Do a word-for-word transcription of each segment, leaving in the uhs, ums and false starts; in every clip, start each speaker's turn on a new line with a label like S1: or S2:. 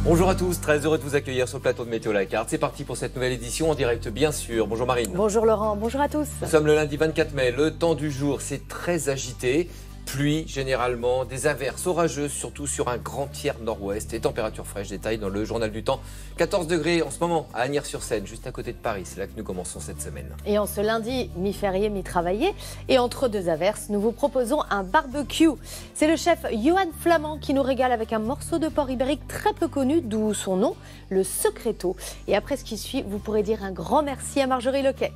S1: Bonjour à tous, très heureux de vous accueillir sur le plateau de Météo La Carte. C'est parti pour cette nouvelle édition en direct bien sûr. Bonjour Marine.
S2: Bonjour Laurent, bonjour à tous.
S1: Nous sommes le lundi vingt-quatre mai, le temps du jour c'est très agité. Pluie généralement, des averses orageuses surtout sur un grand tiers nord-ouest et température fraîche. Détail dans le journal du temps. quatorze degrés en ce moment à Agnières-sur-Seine, juste à côté de Paris. C'est là que nous commençons cette semaine.
S2: Et en ce lundi, mi-férié, mi-travaillé, et entre deux averses, nous vous proposons un barbecue. C'est le chef Johan Flamand qui nous régale avec un morceau de porc ibérique très peu connu, d'où son nom, le secreto. Et après ce qui suit, vous pourrez dire un grand merci à Marjorie Lequet.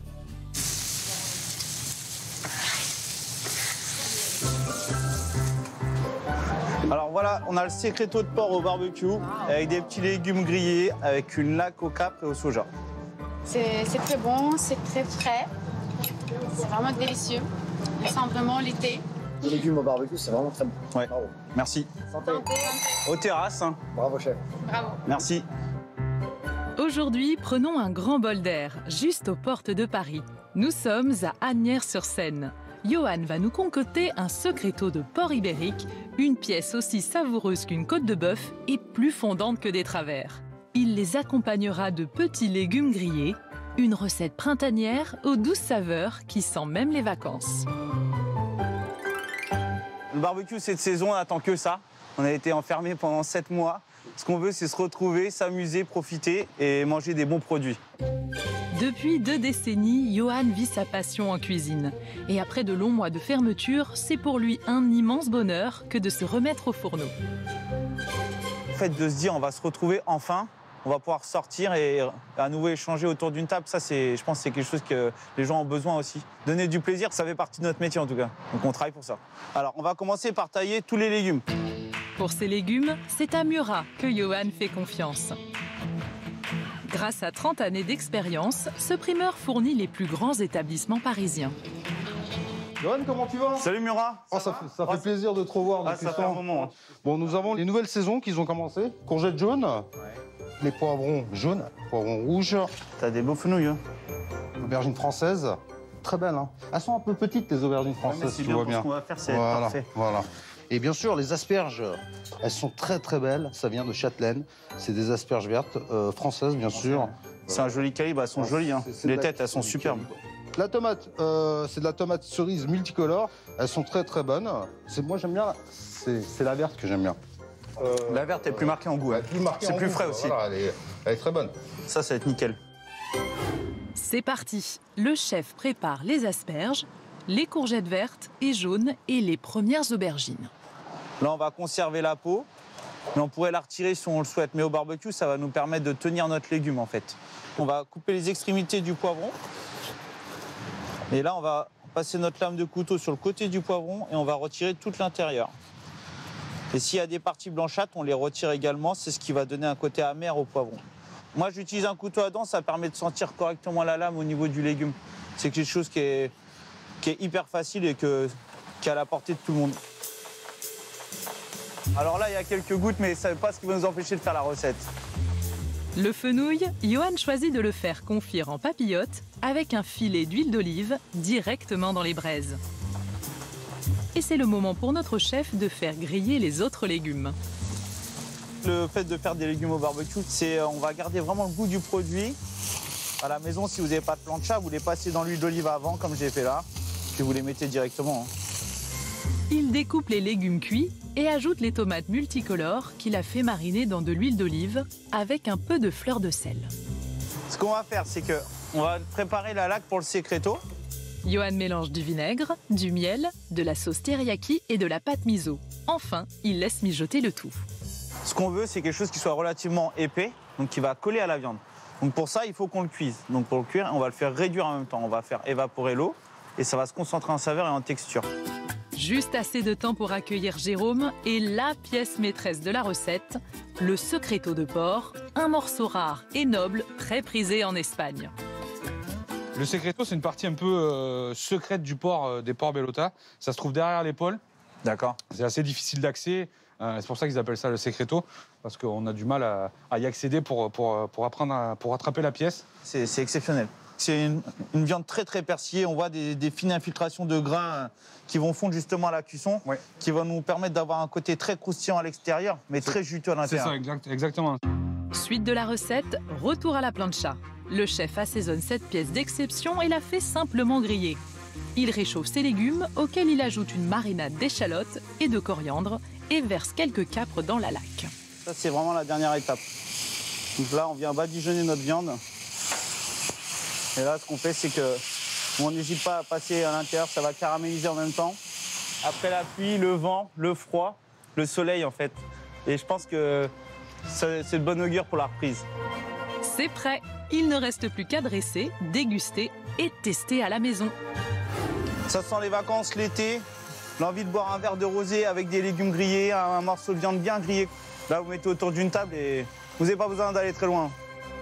S3: Alors voilà, on a le secreto de porc au barbecue avec des petits légumes grillés avec une laque au capre et au soja.
S4: C'est très bon, c'est très frais, c'est vraiment délicieux. On sent vraiment l'été.
S5: Les légumes au barbecue, c'est vraiment très bon.
S3: Ouais.
S5: Bravo.
S3: Merci.
S5: Santé.
S3: Aux terrasses. Hein.
S5: Bravo chef.
S4: Bravo.
S3: Merci.
S6: Aujourd'hui, prenons un grand bol d'air, juste aux portes de Paris. Nous sommes à Agnières-sur-Seine. Johan va nous concocter un secreto de porc ibérique, une pièce aussi savoureuse qu'une côte de bœuf et plus fondante que des travers. Il les accompagnera de petits légumes grillés, une recette printanière aux douces saveurs qui sent même les vacances.
S3: Le barbecue cette saison, on n'attend que ça. On a été enfermés pendant sept mois. Ce qu'on veut, c'est se retrouver, s'amuser, profiter et manger des bons produits.
S6: Depuis deux décennies, Johan vit sa passion en cuisine. Et après de longs mois de fermeture, c'est pour lui un immense bonheur que de se remettre au fourneau.
S3: Le fait de se dire on va se retrouver enfin, on va pouvoir sortir et à nouveau échanger autour d'une table, ça c'est, je pense que c'est quelque chose que les gens ont besoin aussi. Donner du plaisir, ça fait partie de notre métier en tout cas. Donc on travaille pour ça. Alors on va commencer par tailler tous les légumes.
S6: Pour ces légumes, c'est à Murat que Johan fait confiance. Grâce à trente années d'expérience, ce primeur fournit les plus grands établissements parisiens.
S7: Johan, comment tu vas?
S3: Salut Murat.
S7: Oh, ça fait, ça fait plaisir de te revoir
S3: Ah,
S7: depuis
S3: ça
S7: ce
S3: fait un
S7: temps.
S3: moment. Hein.
S7: Bon, nous avons les nouvelles saisons qui ont commencé. Courgettes jaunes, ouais. Les poivrons jaunes, poivrons rouges,
S3: T'as des beaux fenouilles. Hein.
S7: aubergines françaises. Très belles, hein. Elles sont un peu petites, les aubergines
S3: Ouais,
S7: françaises,
S3: mais c'est
S7: tu
S3: bien
S7: vois
S3: pour
S7: bien.
S3: ce qu'on va faire, c'est
S7: Voilà,
S3: parfait.
S7: voilà. Et bien sûr, les asperges, elles sont très très belles. Ça vient de Châtelaine. C'est des asperges vertes, euh, françaises, bien sûr.
S3: C'est un joli calibre, elles sont jolies. Hein.
S7: C'est- c'est de
S3: Les
S7: la-
S3: têtes, elles sont
S7: c'est du
S3: superbes.
S7: calibre. La tomate, euh, c'est de la tomate cerise multicolore. Elles sont très très bonnes. C'est, moi j'aime bien, la- c'est, c'est la verte que j'aime bien. Euh,
S3: La verte est plus marquée en goût.
S7: ouais,
S3: Hein.
S7: plus marquée
S3: C'est
S7: en
S3: plus
S7: goût,
S3: frais
S7: quoi.
S3: aussi.
S7: Voilà, elle, est, elle est très bonne.
S3: Ça, ça va être nickel.
S6: C'est parti. Le chef prépare les asperges, les courgettes vertes et jaunes et les premières aubergines.
S3: Là, on va conserver la peau, mais on pourrait la retirer si on le souhaite. Mais au barbecue, ça va nous permettre de tenir notre légume, en fait. On va couper les extrémités du poivron. Et là, on va passer notre lame de couteau sur le côté du poivron et on va retirer tout l'intérieur. Et s'il y a des parties blanchâtres, on les retire également. C'est ce qui va donner un côté amer au poivron. Moi, j'utilise un couteau à dents, ça permet de sentir correctement la lame au niveau du légume. C'est quelque chose qui est, qui est hyper facile et que, qui est à la portée de tout le monde. Alors là, il y a quelques gouttes, mais ça ne veut pas ce qui va nous empêcher de faire la recette.
S6: Le fenouil, Johan choisit de le faire confire en papillote avec un filet d'huile d'olive directement dans les braises. Et c'est le moment pour notre chef de faire griller les autres légumes.
S3: Le fait de faire des légumes au barbecue, c'est on va garder vraiment le goût du produit. À la maison, si vous n'avez pas de plancha, vous les passez dans l'huile d'olive avant, comme j'ai fait là, puis vous les mettez directement. Hein.
S6: Il découpe les légumes cuits et ajoute les tomates multicolores qu'il a fait mariner dans de l'huile d'olive avec un peu de fleur de sel.
S3: Ce qu'on va faire, c'est que on va préparer la laque pour le secreto.
S6: Johan mélange du vinaigre, du miel, de la sauce teriyaki et de la pâte miso. Enfin, il laisse mijoter le tout.
S3: Ce qu'on veut, c'est quelque chose qui soit relativement épais, donc qui va coller à la viande. Donc pour ça, il faut qu'on le cuise. Donc pour le cuire, on va le faire réduire en même temps. On va faire évaporer l'eau et ça va se concentrer en saveur et en texture.
S6: Juste assez de temps pour accueillir Jérôme et la pièce maîtresse de la recette, le secreto de porc, un morceau rare et noble, très prisé en Espagne.
S8: Le secreto, c'est une partie un peu euh, secrète du porc, euh, des porcs bellota. Ça se trouve derrière l'épaule.
S3: D'accord.
S8: C'est assez difficile d'accès. Euh, c'est pour ça qu'ils appellent ça le secreto, parce qu'on a du mal à, à y accéder pour, pour, pour, apprendre à, pour attraper la pièce.
S3: C'est exceptionnel. C'est une, une viande très très persillée. On voit des, des fines infiltrations de gras qui vont fondre justement à la cuisson, ouais. qui vont nous permettre d'avoir un côté très croustillant à l'extérieur, mais très juteux à l'intérieur.
S8: C'est ça, exact, exactement.
S6: Suite de la recette, retour à la plancha. Le chef assaisonne cette pièce d'exception et la fait simplement griller. Il réchauffe ses légumes, auxquels il ajoute une marinade d'échalotes et de coriandre et verse quelques capres dans la laque.
S3: Ça, c'est vraiment la dernière étape. Donc là, on vient badigeonner notre viande. Et là, ce qu'on fait, c'est que on n'hésite pas à passer à l'intérieur, ça va caraméliser en même temps. Après la pluie, le vent, le froid, le soleil, en fait. Et je pense que c'est de bonne augure pour la reprise.
S6: C'est prêt. Il ne reste plus qu'à dresser, déguster et tester à la maison.
S3: Ça sent les vacances, l'été, l'envie de boire un verre de rosé avec des légumes grillés, un morceau de viande bien grillé. Là, vous mettez autour d'une table et vous n'avez pas besoin d'aller très loin.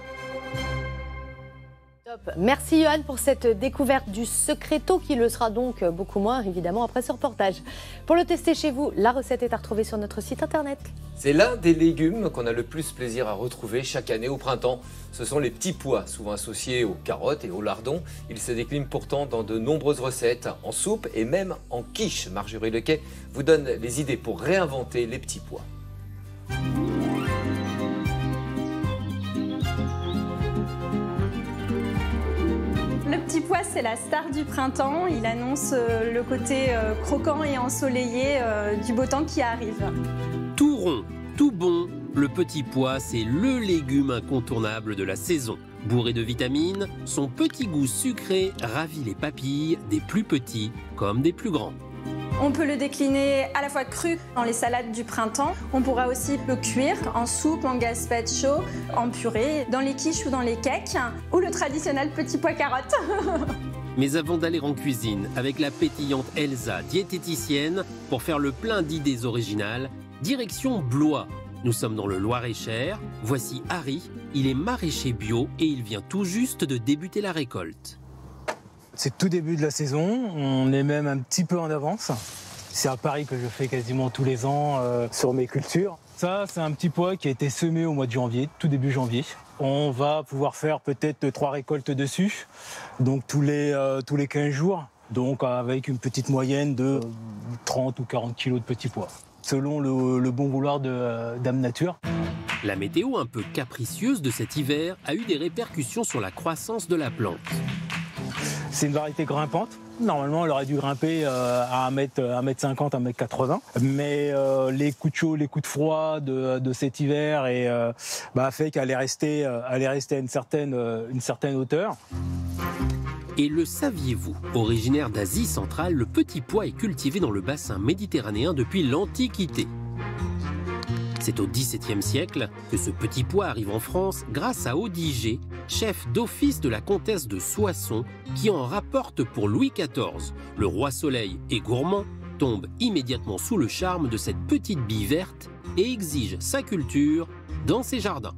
S2: Top. Merci Johan pour cette découverte du secreto qui le sera donc beaucoup moins évidemment après ce reportage. Pour le tester chez vous, la recette est à retrouver sur notre site internet.
S1: C'est l'un des légumes qu'on a le plus plaisir à retrouver chaque année au printemps. Ce sont les petits pois, souvent associés aux carottes et aux lardons. Ils se déclinent pourtant dans de nombreuses recettes, en soupe et même en quiche. Marjorie Lequet vous donne les idées pour réinventer les petits pois.
S9: Le petit pois, c'est la star du printemps. Il annonce le côté croquant et ensoleillé du beau temps qui arrive.
S10: Tout rond, tout bon, le petit pois, c'est le légume incontournable de la saison. Bourré de vitamines, son petit goût sucré ravit les papilles des plus petits comme des plus grands.
S9: On peut le décliner à la fois cru dans les salades du printemps. On pourra aussi le cuire en soupe, en gazpacho, en purée, dans les quiches ou dans les cakes, ou le traditionnel petit pois carotte.
S10: Mais avant d'aller en cuisine avec la pétillante Elsa, diététicienne, pour faire le plein d'idées originales, direction Blois. Nous sommes dans le Loir-et-Cher. Voici Harry, il est maraîcher bio et il vient tout juste de débuter la récolte.
S11: C'est tout début de la saison, on est même un petit peu en avance. C'est un pari que je fais quasiment tous les ans euh, sur mes cultures. Ça, c'est un petit pois qui a été semé au mois de janvier, tout début janvier. On va pouvoir faire peut-être trois récoltes dessus, donc tous les, euh, tous les quinze jours, donc avec une petite moyenne de trente ou quarante kilos de petits pois, selon le, le bon vouloir de euh, Dame Nature.
S10: La météo un peu capricieuse de cet hiver a eu des répercussions sur la croissance de la plante.
S11: C'est une variété grimpante. Normalement, elle aurait dû grimper euh, à un mètre cinquante, un mètre quatre-vingts. Mais euh, les coups de chaud, les coups de froid de, de cet hiver et, euh, bah, fait qu'elle est restée, euh, elle est restée à une certaine, euh, une certaine hauteur.
S10: Et le saviez-vous? Originaire d'Asie centrale, le petit pois est cultivé dans le bassin méditerranéen depuis l'Antiquité. C'est au dix-septième siècle que ce petit pois arrive en France grâce à Odigé, chef d'office de la comtesse de Soissons, qui en rapporte pour Louis quatorze. Le roi Soleil et gourmand tombe immédiatement sous le charme de cette petite bille verte et exige sa culture dans ses jardins.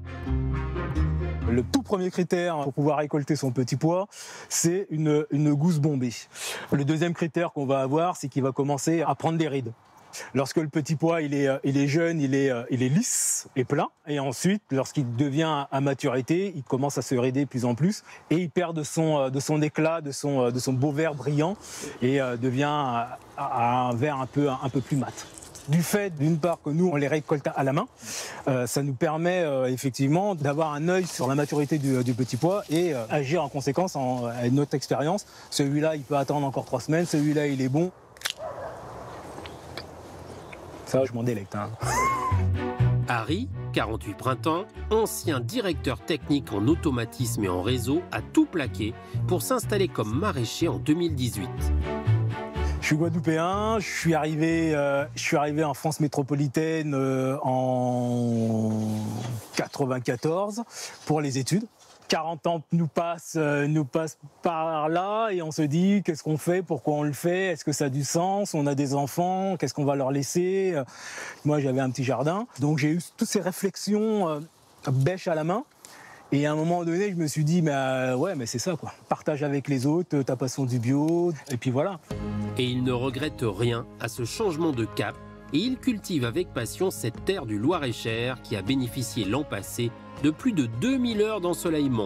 S11: Le tout premier critère pour pouvoir récolter son petit pois, c'est une, une gousse bombée. Le deuxième critère qu'on va avoir, c'est qu'il va commencer à prendre des rides. Lorsque le petit pois il est, il est jeune, il est, il est lisse et plat. Et ensuite, lorsqu'il devient à maturité, il commence à se rider de plus en plus. Et il perd de son, de son éclat, de son, de son beau vert brillant et devient à, à un vert un peu, un peu plus mat. Du fait, d'une part, que nous, on les récolte à la main, euh, ça nous permet euh, effectivement d'avoir un œil sur la maturité du, du petit pois et euh, agir en conséquence en, à notre expérience. Celui-là, il peut attendre encore trois semaines, celui-là, il est bon. Ça, je m'en délecte. Hein.
S10: Harry, quarante-huit printemps, ancien directeur technique en automatisme et en réseau, a tout plaqué pour s'installer comme maraîcher en deux mille dix-huit.
S11: Je suis guadeloupéen, je suis arrivé, euh, je suis arrivé en France métropolitaine euh, en quatre-vingt-quatorze pour les études. quarante ans nous passent, euh, nous passent par là et on se dit qu'est-ce qu'on fait, pourquoi on le fait, est-ce que ça a du sens, on a des enfants, qu'est-ce qu'on va leur laisser. Moi j'avais un petit jardin, donc j'ai eu toutes ces réflexions euh, bêche à la main. Et à un moment donné, je me suis dit, mais euh, ouais, mais c'est ça, quoi. Partage avec les autres, ta passion du bio, et puis voilà.
S10: Et il ne regrette rien à ce changement de cap, et il cultive avec passion cette terre du Loir-et-Cher qui a bénéficié l'an passé de plus de deux mille heures d'ensoleillement.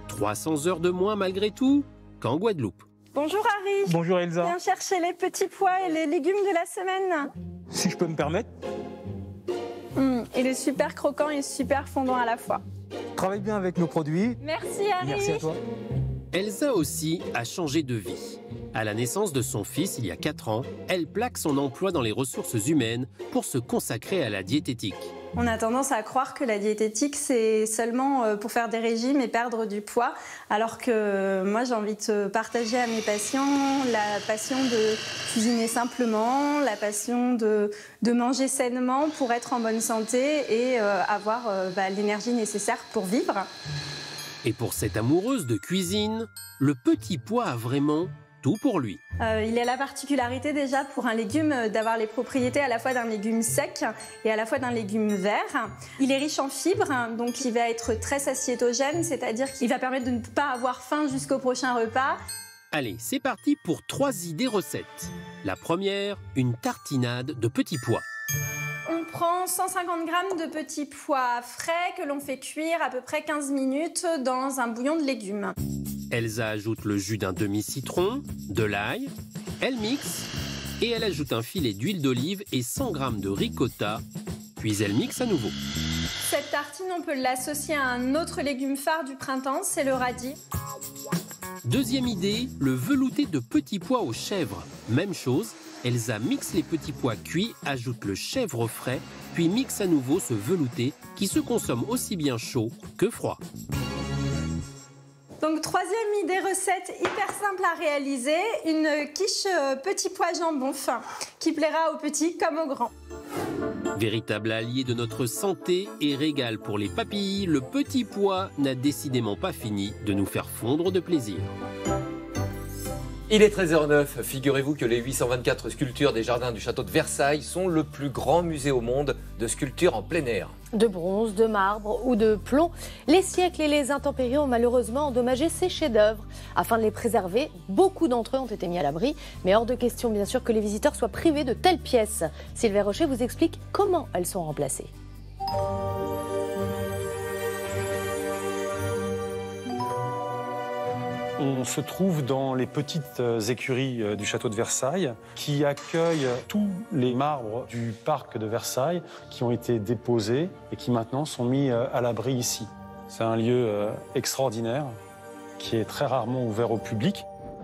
S10: trois cents heures de moins malgré tout qu'en Guadeloupe.
S9: Bonjour Harry.
S11: Bonjour Elsa.
S9: Viens chercher les petits pois et les légumes de la semaine.
S11: Si je peux me permettre.
S9: Mmh, il est super croquant et super fondant à la fois.
S11: Travaille bien avec nos produits.
S9: Merci Harry.
S11: Merci à toi.
S10: Elsa aussi a changé de vie. À la naissance de son fils il y a quatre ans, elle plaque son emploi dans les ressources humaines pour se consacrer à la diététique.
S9: On a tendance à croire que la diététique, c'est seulement pour faire des régimes et perdre du poids, alors que moi, j'ai envie de partager à mes patients la passion de cuisiner simplement, la passion de, de manger sainement pour être en bonne santé et euh, avoir euh, bah, l'énergie nécessaire pour vivre.
S10: Et pour cette amoureuse de cuisine, le petit pois a vraiment tout pour lui.
S9: Euh, il a la particularité déjà pour un légume d'avoir les propriétés à la fois d'un légume sec et à la fois d'un légume vert. Il est riche en fibres, donc il va être très satiétogène, c'est-à-dire qu'il va permettre de ne pas avoir faim jusqu'au prochain repas.
S10: Allez, c'est parti pour trois idées recettes. La première, une tartinade de petits pois.
S9: On prend cent cinquante grammes de petits pois frais que l'on fait cuire à peu près quinze minutes dans un bouillon de légumes.
S10: Elsa ajoute le jus d'un demi-citron, de l'ail, elle mixe et elle ajoute un filet d'huile d'olive et cent grammes de ricotta, puis elle mixe à nouveau.
S9: Cette tartine, on peut l'associer à un autre légume phare du printemps, c'est le radis.
S10: Deuxième idée, le velouté de petits pois aux chèvres. Même chose, Elsa mixe les petits pois cuits, ajoute le chèvre frais, puis mixe à nouveau ce velouté qui se consomme aussi bien chaud que froid.
S9: Donc troisième idée recette hyper simple à réaliser, une quiche euh, petit pois jambon fin qui plaira aux petits comme aux grands.
S10: Véritable allié de notre santé et régal pour les papilles, le petit pois n'a décidément pas fini de nous faire fondre de plaisir.
S1: Il est treize heures neuf. Figurez-vous que les huit cent vingt-quatre sculptures des jardins du château de Versailles sont le plus grand musée au monde de sculptures en plein air.
S2: De bronze, de marbre ou de plomb, les siècles et les intempéries ont malheureusement endommagé ces chefs-d'œuvre. Afin de les préserver, beaucoup d'entre eux ont été mis à l'abri, mais hors de question bien sûr que les visiteurs soient privés de telles pièces. Sylvain Rocher vous explique comment elles sont remplacées.
S12: On se trouve dans les petites écuries du château de Versailles qui accueillent tous les marbres du parc de Versailles qui ont été déposés et qui maintenant sont mis à l'abri ici. C'est un lieu extraordinaire qui est très rarement ouvert au public.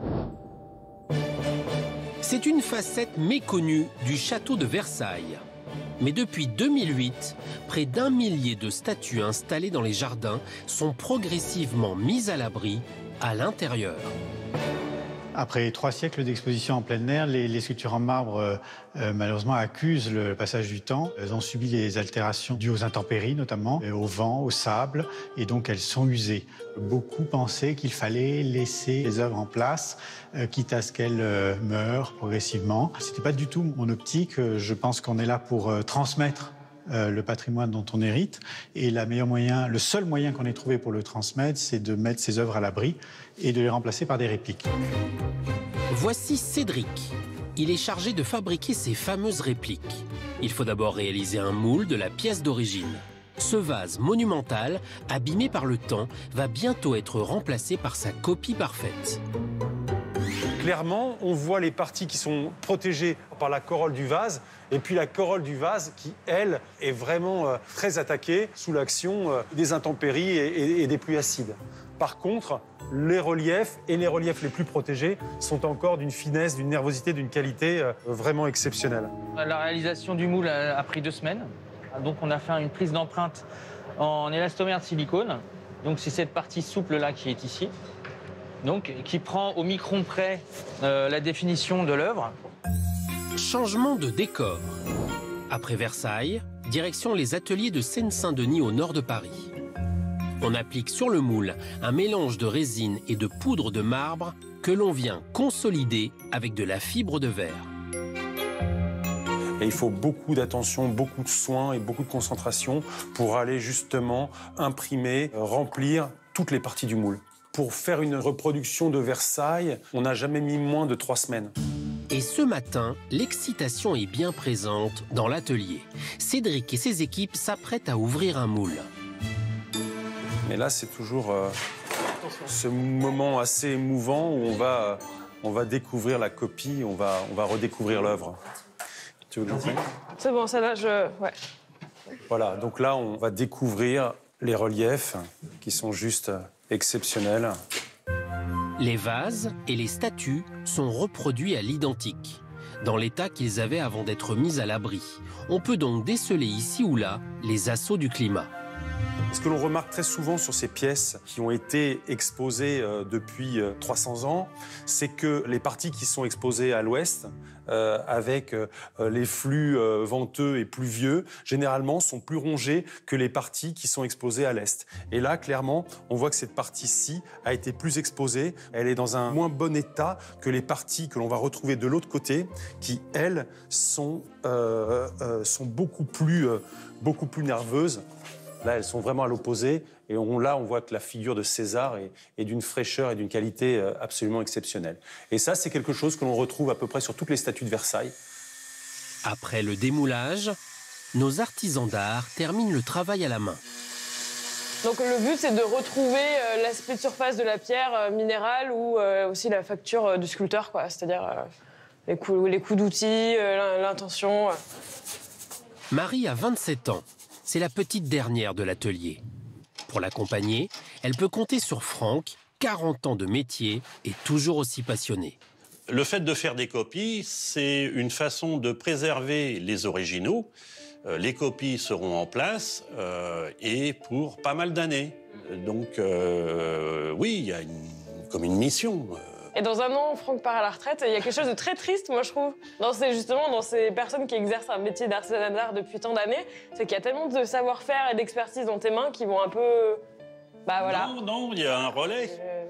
S10: C'est une facette méconnue du château de Versailles. Mais depuis deux mille huit, près d'un millier de statues installées dans les jardins sont progressivement mises à l'abri à l'intérieur.
S13: Après trois siècles d'exposition en plein air, les, les sculptures en marbre euh, euh, malheureusement accusent le passage du temps. Elles ont subi les altérations dues aux intempéries notamment, euh, au vent, au sable, et donc elles sont usées. Beaucoup pensaient qu'il fallait laisser les œuvres en place, euh, quitte à ce qu'elles euh, meurent progressivement. C'était pas du tout mon optique. Je pense qu'on est là pour euh, transmettre Euh, le patrimoine dont on hérite. Et la meilleure moyen, le seul moyen qu'on ait trouvé pour le transmettre, c'est de mettre ces œuvres à l'abri et de les remplacer par des répliques.
S10: Voici Cédric. Il est chargé de fabriquer ces fameuses répliques. Il faut d'abord réaliser un moule de la pièce d'origine. Ce vase monumental, abîmé par le temps, va bientôt être remplacé par sa copie parfaite.
S12: Clairement, on voit les parties qui sont protégées par la corolle du vase et puis la corolle du vase qui, elle, est vraiment euh, très attaquée sous l'action euh, des intempéries et, et, et des pluies acides. Par contre, les reliefs et les reliefs les plus protégés sont encore d'une finesse, d'une nervosité, d'une qualité euh, vraiment exceptionnelle.
S14: La réalisation du moule a, a pris deux semaines. Donc on a fait une prise d'empreinte en élastomère de silicone. Donc c'est cette partie souple-là qui est ici. Donc, qui prend au micron près euh, la définition de l'œuvre.
S10: Changement de décor. Après Versailles, direction les ateliers de Seine-Saint-Denis au nord de Paris. On applique sur le moule un mélange de résine et de poudre de marbre que l'on vient consolider avec de la fibre de verre.
S12: Et il faut beaucoup d'attention, beaucoup de soins et beaucoup de concentration pour aller justement imprimer, remplir toutes les parties du moule. Pour faire une reproduction de Versailles, on n'a jamais mis moins de trois semaines.
S10: Et ce matin, l'excitation est bien présente dans l'atelier. Cédric et ses équipes s'apprêtent à ouvrir un moule.
S12: Mais là, c'est toujours euh, ce moment assez émouvant où on va, on va découvrir la copie, on va, on va redécouvrir l'œuvre. Tu veux que j'en prenne ?
S15: C'est bon, celle-là, je... Ouais.
S12: Voilà, donc là, on va découvrir les reliefs qui sont juste exceptionnels.
S10: Les vases et les statues sont reproduits à l'identique, dans l'état qu'ils avaient avant d'être mis à l'abri. On peut donc déceler ici ou là les assauts du climat.
S12: Ce que l'on remarque très souvent sur ces pièces qui ont été exposées euh, depuis euh, trois cents ans, c'est que les parties qui sont exposées à l'ouest, euh, avec euh, les flux euh, venteux et pluvieux, généralement sont plus rongées que les parties qui sont exposées à l'est. Et là, clairement, on voit que cette partie-ci a été plus exposée. Elle est dans un moins bon état que les parties que l'on va retrouver de l'autre côté, qui, elles, sont, euh, euh, sont beaucoup plus, euh, beaucoup plus nerveuses. Là, elles sont vraiment à l'opposé. Et on, là, on voit que la figure de César est, est d'une fraîcheur et d'une qualité absolument exceptionnelle. Et ça, c'est quelque chose que l'on retrouve à peu près sur toutes les statues de Versailles.
S10: Après le démoulage, nos artisans d'art terminent le travail à la main.
S15: Donc le but, c'est de retrouver euh, l'aspect de surface de la pierre euh, minérale ou euh, aussi la facture euh, du sculpteur, quoi. C'est-à-dire euh, les coups, les coups d'outils, euh, l'intention. Euh.
S10: Marie a vingt-sept ans. C'est la petite dernière de l'atelier. Pour l'accompagner, elle peut compter sur Franck, quarante ans de métier et toujours aussi passionné.
S16: Le fait de faire des copies, c'est une façon de préserver les originaux. Euh, les copies seront en place euh, et pour pas mal d'années. Donc euh, oui, il y a une, comme une mission.
S15: Et dans un an, Franck part à la retraite. Il y a quelque chose de très triste, moi, je trouve, dans ces, justement, dans ces personnes qui exercent un métier d'artisanat d'art depuis tant d'années. C'est qu'il y a tellement de savoir-faire et d'expertise dans tes mains qui vont un peu... Bah voilà.
S16: Non, non, il y a un relais.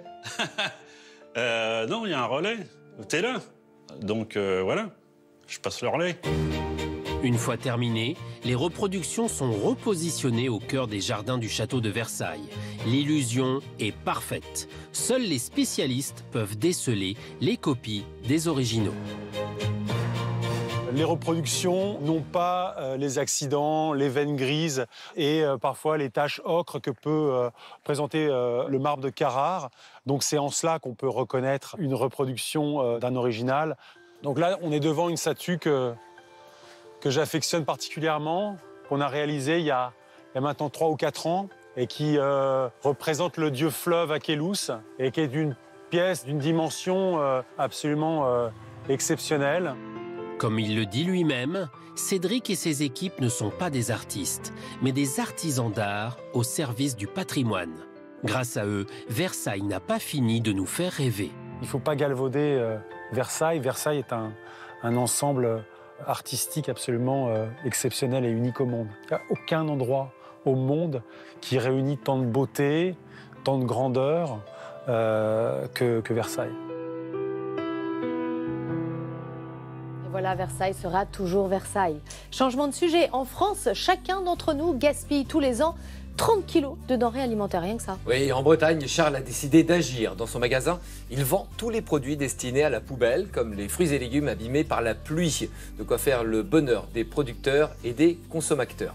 S16: euh, non, il y a un relais. T'es là. Donc euh, voilà, je passe le relais.
S10: Une fois terminées, les reproductions sont repositionnées au cœur des jardins du château de Versailles. L'illusion est parfaite. Seuls les spécialistes peuvent déceler les copies des originaux.
S12: Les reproductions n'ont pas euh, les accidents, les veines grises et euh, parfois les taches ocre que peut euh, présenter euh, le marbre de Carrare. Donc c'est en cela qu'on peut reconnaître une reproduction euh, d'un original. Donc là, on est devant une statue que... que j'affectionne particulièrement, qu'on a réalisé il y a, il y a maintenant trois ou quatre ans, et qui euh, représente le dieu fleuve Achelous, et qui est d'une pièce d'une dimension euh, absolument euh, exceptionnelle.
S10: Comme il le dit lui-même, Cédric et ses équipes ne sont pas des artistes, mais des artisans d'art au service du patrimoine. Grâce à eux, Versailles n'a pas fini de nous faire rêver.
S12: Il ne faut pas galvauder euh, Versailles. Versailles est un, un ensemble artistique absolument euh, exceptionnel et unique au monde. Il n'y a aucun endroit au monde qui réunit tant de beauté, tant de grandeur euh, que, que Versailles.
S2: Et voilà, Versailles sera toujours Versailles. Changement de sujet. En France, chacun d'entre nous gaspille tous les ans trente kilos de denrées alimentaires, rien que ça.
S1: Oui, en Bretagne, Charles a décidé d'agir. Dans son magasin, il vend tous les produits destinés à la poubelle, comme les fruits et légumes abîmés par la pluie. De quoi faire le bonheur des producteurs et des consommateurs.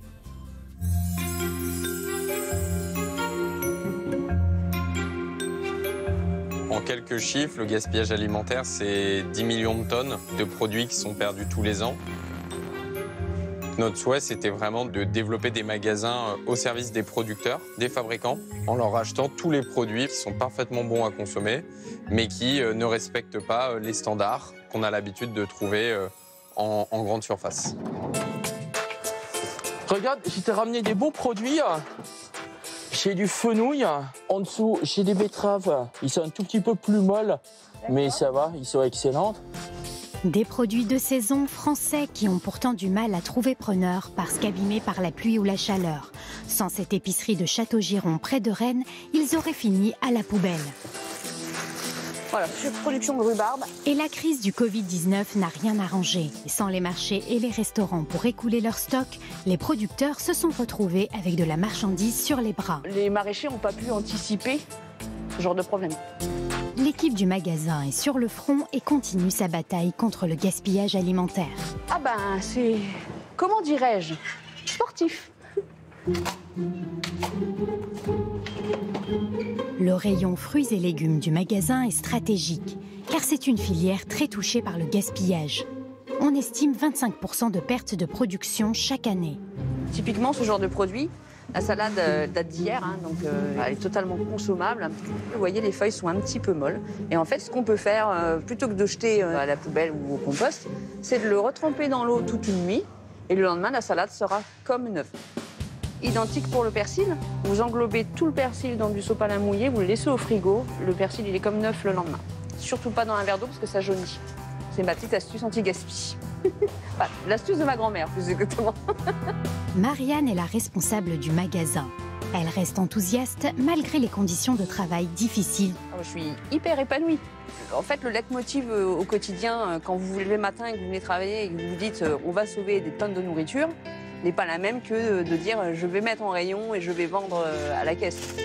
S17: En quelques chiffres, le gaspillage alimentaire, c'est dix millions de tonnes de produits qui sont perdus tous les ans. Notre souhait, c'était vraiment de développer des magasins au service des producteurs, des fabricants, en leur achetant tous les produits qui sont parfaitement bons à consommer, mais qui ne respectent pas les standards qu'on a l'habitude de trouver en, en grande surface.
S14: Regarde, je t'ai ramené des beaux produits. J'ai du fenouil. En dessous, j'ai des betteraves. Ils sont un tout petit peu plus molles, mais ça va, ils sont excellents.
S18: Des produits de saison français qui ont pourtant du mal à trouver preneur parce qu'abîmés par la pluie ou la chaleur. Sans cette épicerie de Château-Giron près de Rennes, ils auraient fini à la poubelle.
S19: Voilà, production de rhubarbe.
S18: Et la crise du Covid dix-neuf n'a rien arrangé. Sans les marchés et les restaurants pour écouler leur stock, les producteurs se sont retrouvés avec de la marchandise sur les bras.
S19: Les maraîchers n'ont pas pu anticiper ce genre de problème.
S18: L'équipe du magasin est sur le front et continue sa bataille contre le gaspillage alimentaire.
S19: Ah ben, c'est, comment dirais-je, sportif.
S18: Le rayon fruits et légumes du magasin est stratégique, car c'est une filière très touchée par le gaspillage. On estime vingt-cinq pour cent de pertes de production chaque année.
S19: Typiquement, ce genre de produit, la salade euh, date d'hier, hein, donc euh, elle est totalement consommable. Vous voyez, les feuilles sont un petit peu molles. Et en fait, ce qu'on peut faire, euh, plutôt que de jeter euh, à la poubelle ou au compost, c'est de le retremper dans l'eau toute une nuit. Et le lendemain, la salade sera comme neuve. Identique pour le persil. Vous englobez tout le persil dans du sopalin mouillé, vous le laissez au frigo. Le persil, il est comme neuf le lendemain. Surtout pas dans un verre d'eau parce que ça jaunit. C'est ma petite astuce anti-gaspi. Enfin, l'astuce de ma grand-mère, plus exactement.
S18: Marianne est la responsable du magasin. Elle reste enthousiaste malgré les conditions de travail difficiles.
S19: Je suis hyper épanouie. En fait, le leitmotiv au quotidien, quand vous vous levez le matin et que vous venez travailler et que vous vous dites on va sauver des tonnes de nourriture, n'est pas la même que de dire je vais mettre en rayon et je vais vendre à la caisse.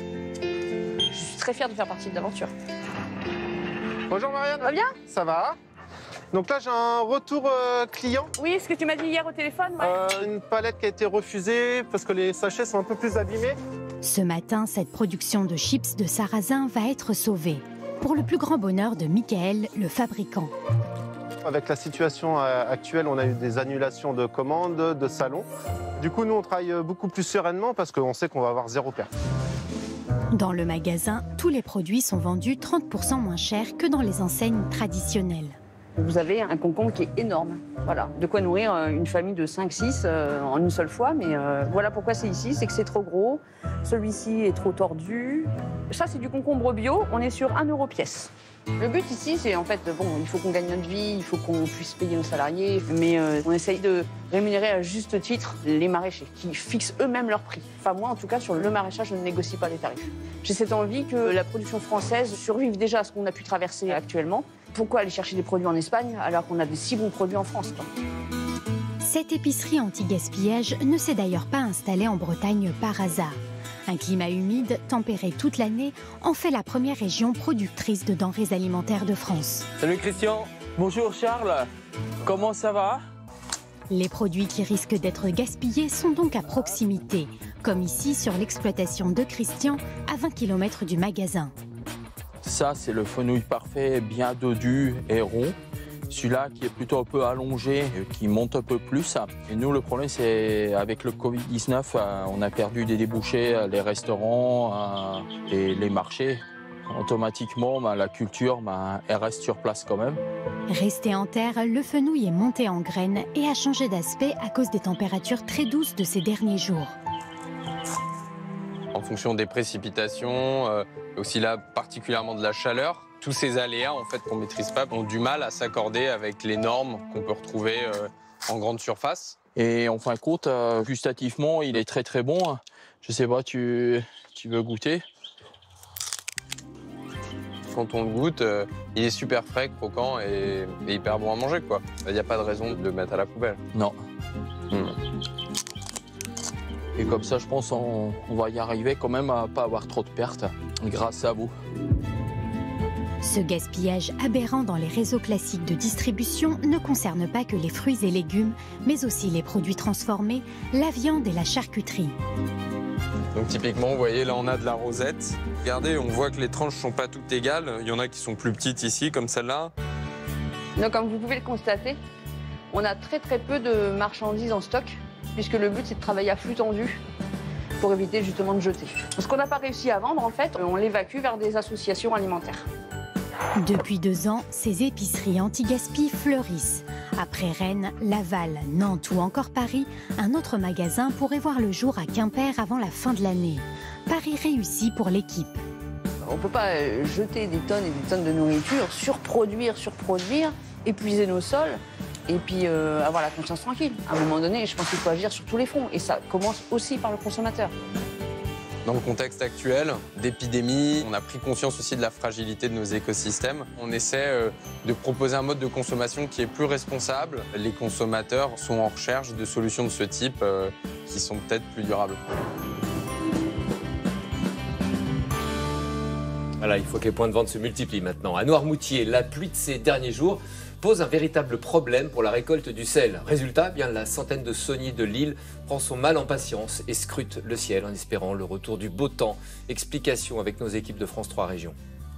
S19: Je suis très fière de faire partie de l'aventure.
S20: Bonjour Marianne.
S19: Ça va bien?
S20: Ça va. Donc là, j'ai un retour euh, client.
S19: Oui, ce que tu m'as dit hier au téléphone. Ouais.
S20: Euh, une palette qui a été refusée parce que les sachets sont un peu plus abîmés.
S18: Ce matin, cette production de chips de sarrasin va être sauvée, pour le plus grand bonheur de Michael, le fabricant.
S20: Avec la situation actuelle, on a eu des annulations de commandes, de salons. Du coup, nous, on travaille beaucoup plus sereinement parce qu'on sait qu'on va avoir zéro perte.
S18: Dans le magasin, tous les produits sont vendus trente pour cent moins cher que dans les enseignes traditionnelles.
S19: Vous avez un concombre qui est énorme. Voilà, de quoi nourrir une famille de cinq six euh, en une seule fois. Mais euh, voilà pourquoi c'est ici, c'est que c'est trop gros. Celui-ci est trop tordu. Ça, c'est du concombre bio. On est sur un euro pièce. Le but ici, c'est en fait, bon, il faut qu'on gagne notre vie, il faut qu'on puisse payer nos salariés, mais euh, on essaye de rémunérer à juste titre les maraîchers, qui fixent eux-mêmes leur prix. Enfin, moi, en tout cas, sur le maraîchage, je ne négocie pas les tarifs. J'ai cette envie que la production française survive déjà à ce qu'on a pu traverser actuellement. Pourquoi aller chercher des produits en Espagne alors qu'on a des si bons produits en France, quoi ?
S18: Cette épicerie anti-gaspillage ne s'est d'ailleurs pas installée en Bretagne par hasard. Un climat humide, tempéré toute l'année, en fait la première région productrice de denrées alimentaires de France.
S21: Salut Christian. Bonjour Charles. Comment ça va?
S18: Les produits qui risquent d'être gaspillés sont donc à proximité, comme ici sur l'exploitation de Christian, à vingt kilomètres du magasin.
S21: Ça, c'est le fenouil parfait, bien dodu et rond. Celui-là qui est plutôt un peu allongé, qui monte un peu plus. Et nous, le problème, c'est avec le Covid dix-neuf, on a perdu des débouchés, les restaurants et les marchés. Automatiquement, la culture, elle reste sur place quand même.
S18: Resté en terre, le fenouil est monté en graines et a changé d'aspect à cause des températures très douces de ces derniers jours.
S17: En fonction des précipitations, euh, aussi là particulièrement de la chaleur, tous ces aléas en fait qu'on maîtrise pas ont du mal à s'accorder avec les normes qu'on peut retrouver euh, en grande surface.
S21: Et en fin de compte, euh, gustativement, il est très très bon. Je sais pas, tu, tu veux goûter?
S17: Quand on le goûte, euh, il est super frais, croquant et, et hyper bon à manger, quoi. Il n'y a pas de raison de le mettre à la poubelle.
S21: Non. Mmh. Et comme ça, je pense qu'on on va y arriver quand même à pas avoir trop de pertes, grâce à vous.
S18: Ce gaspillage aberrant dans les réseaux classiques de distribution ne concerne pas que les fruits et légumes, mais aussi les produits transformés, la viande et la charcuterie.
S17: Donc typiquement, vous voyez, là on a de la rosette. Regardez, on voit que les tranches ne sont pas toutes égales. Il y en a qui sont plus petites ici, comme celle-là.
S19: Donc comme vous pouvez le constater, on a très très peu de marchandises en stock, puisque le but c'est de travailler à flux tendu pour éviter justement de jeter. Ce qu'on n'a pas réussi à vendre, en fait, on l'évacue vers des associations alimentaires.
S18: Depuis deux ans, ces épiceries anti-gaspi fleurissent. Après Rennes, Laval, Nantes ou encore Paris, un autre magasin pourrait voir le jour à Quimper avant la fin de l'année. Paris réussi pour l'équipe.
S19: On ne peut pas jeter des tonnes et des tonnes de nourriture, surproduire, surproduire, épuiser nos sols et puis euh, avoir la conscience tranquille. À un moment donné, je pense qu'il faut agir sur tous les fronts et ça commence aussi par le consommateur.
S17: Dans le contexte actuel d'épidémie, on a pris conscience aussi de la fragilité de nos écosystèmes. On essaie euh, de proposer un mode de consommation qui est plus responsable. Les consommateurs sont en recherche de solutions de ce type euh, qui sont peut-être plus durables.
S1: Voilà, il faut que les points de vente se multiplient maintenant. À Noirmoutier, la pluie de ces derniers jours pose un véritable problème pour la récolte du sel. Résultat, bien la centaine de sauniers de l'île prend son mal en patience et scrute le ciel en espérant le retour du beau temps. Explication avec nos équipes de France trois Régions.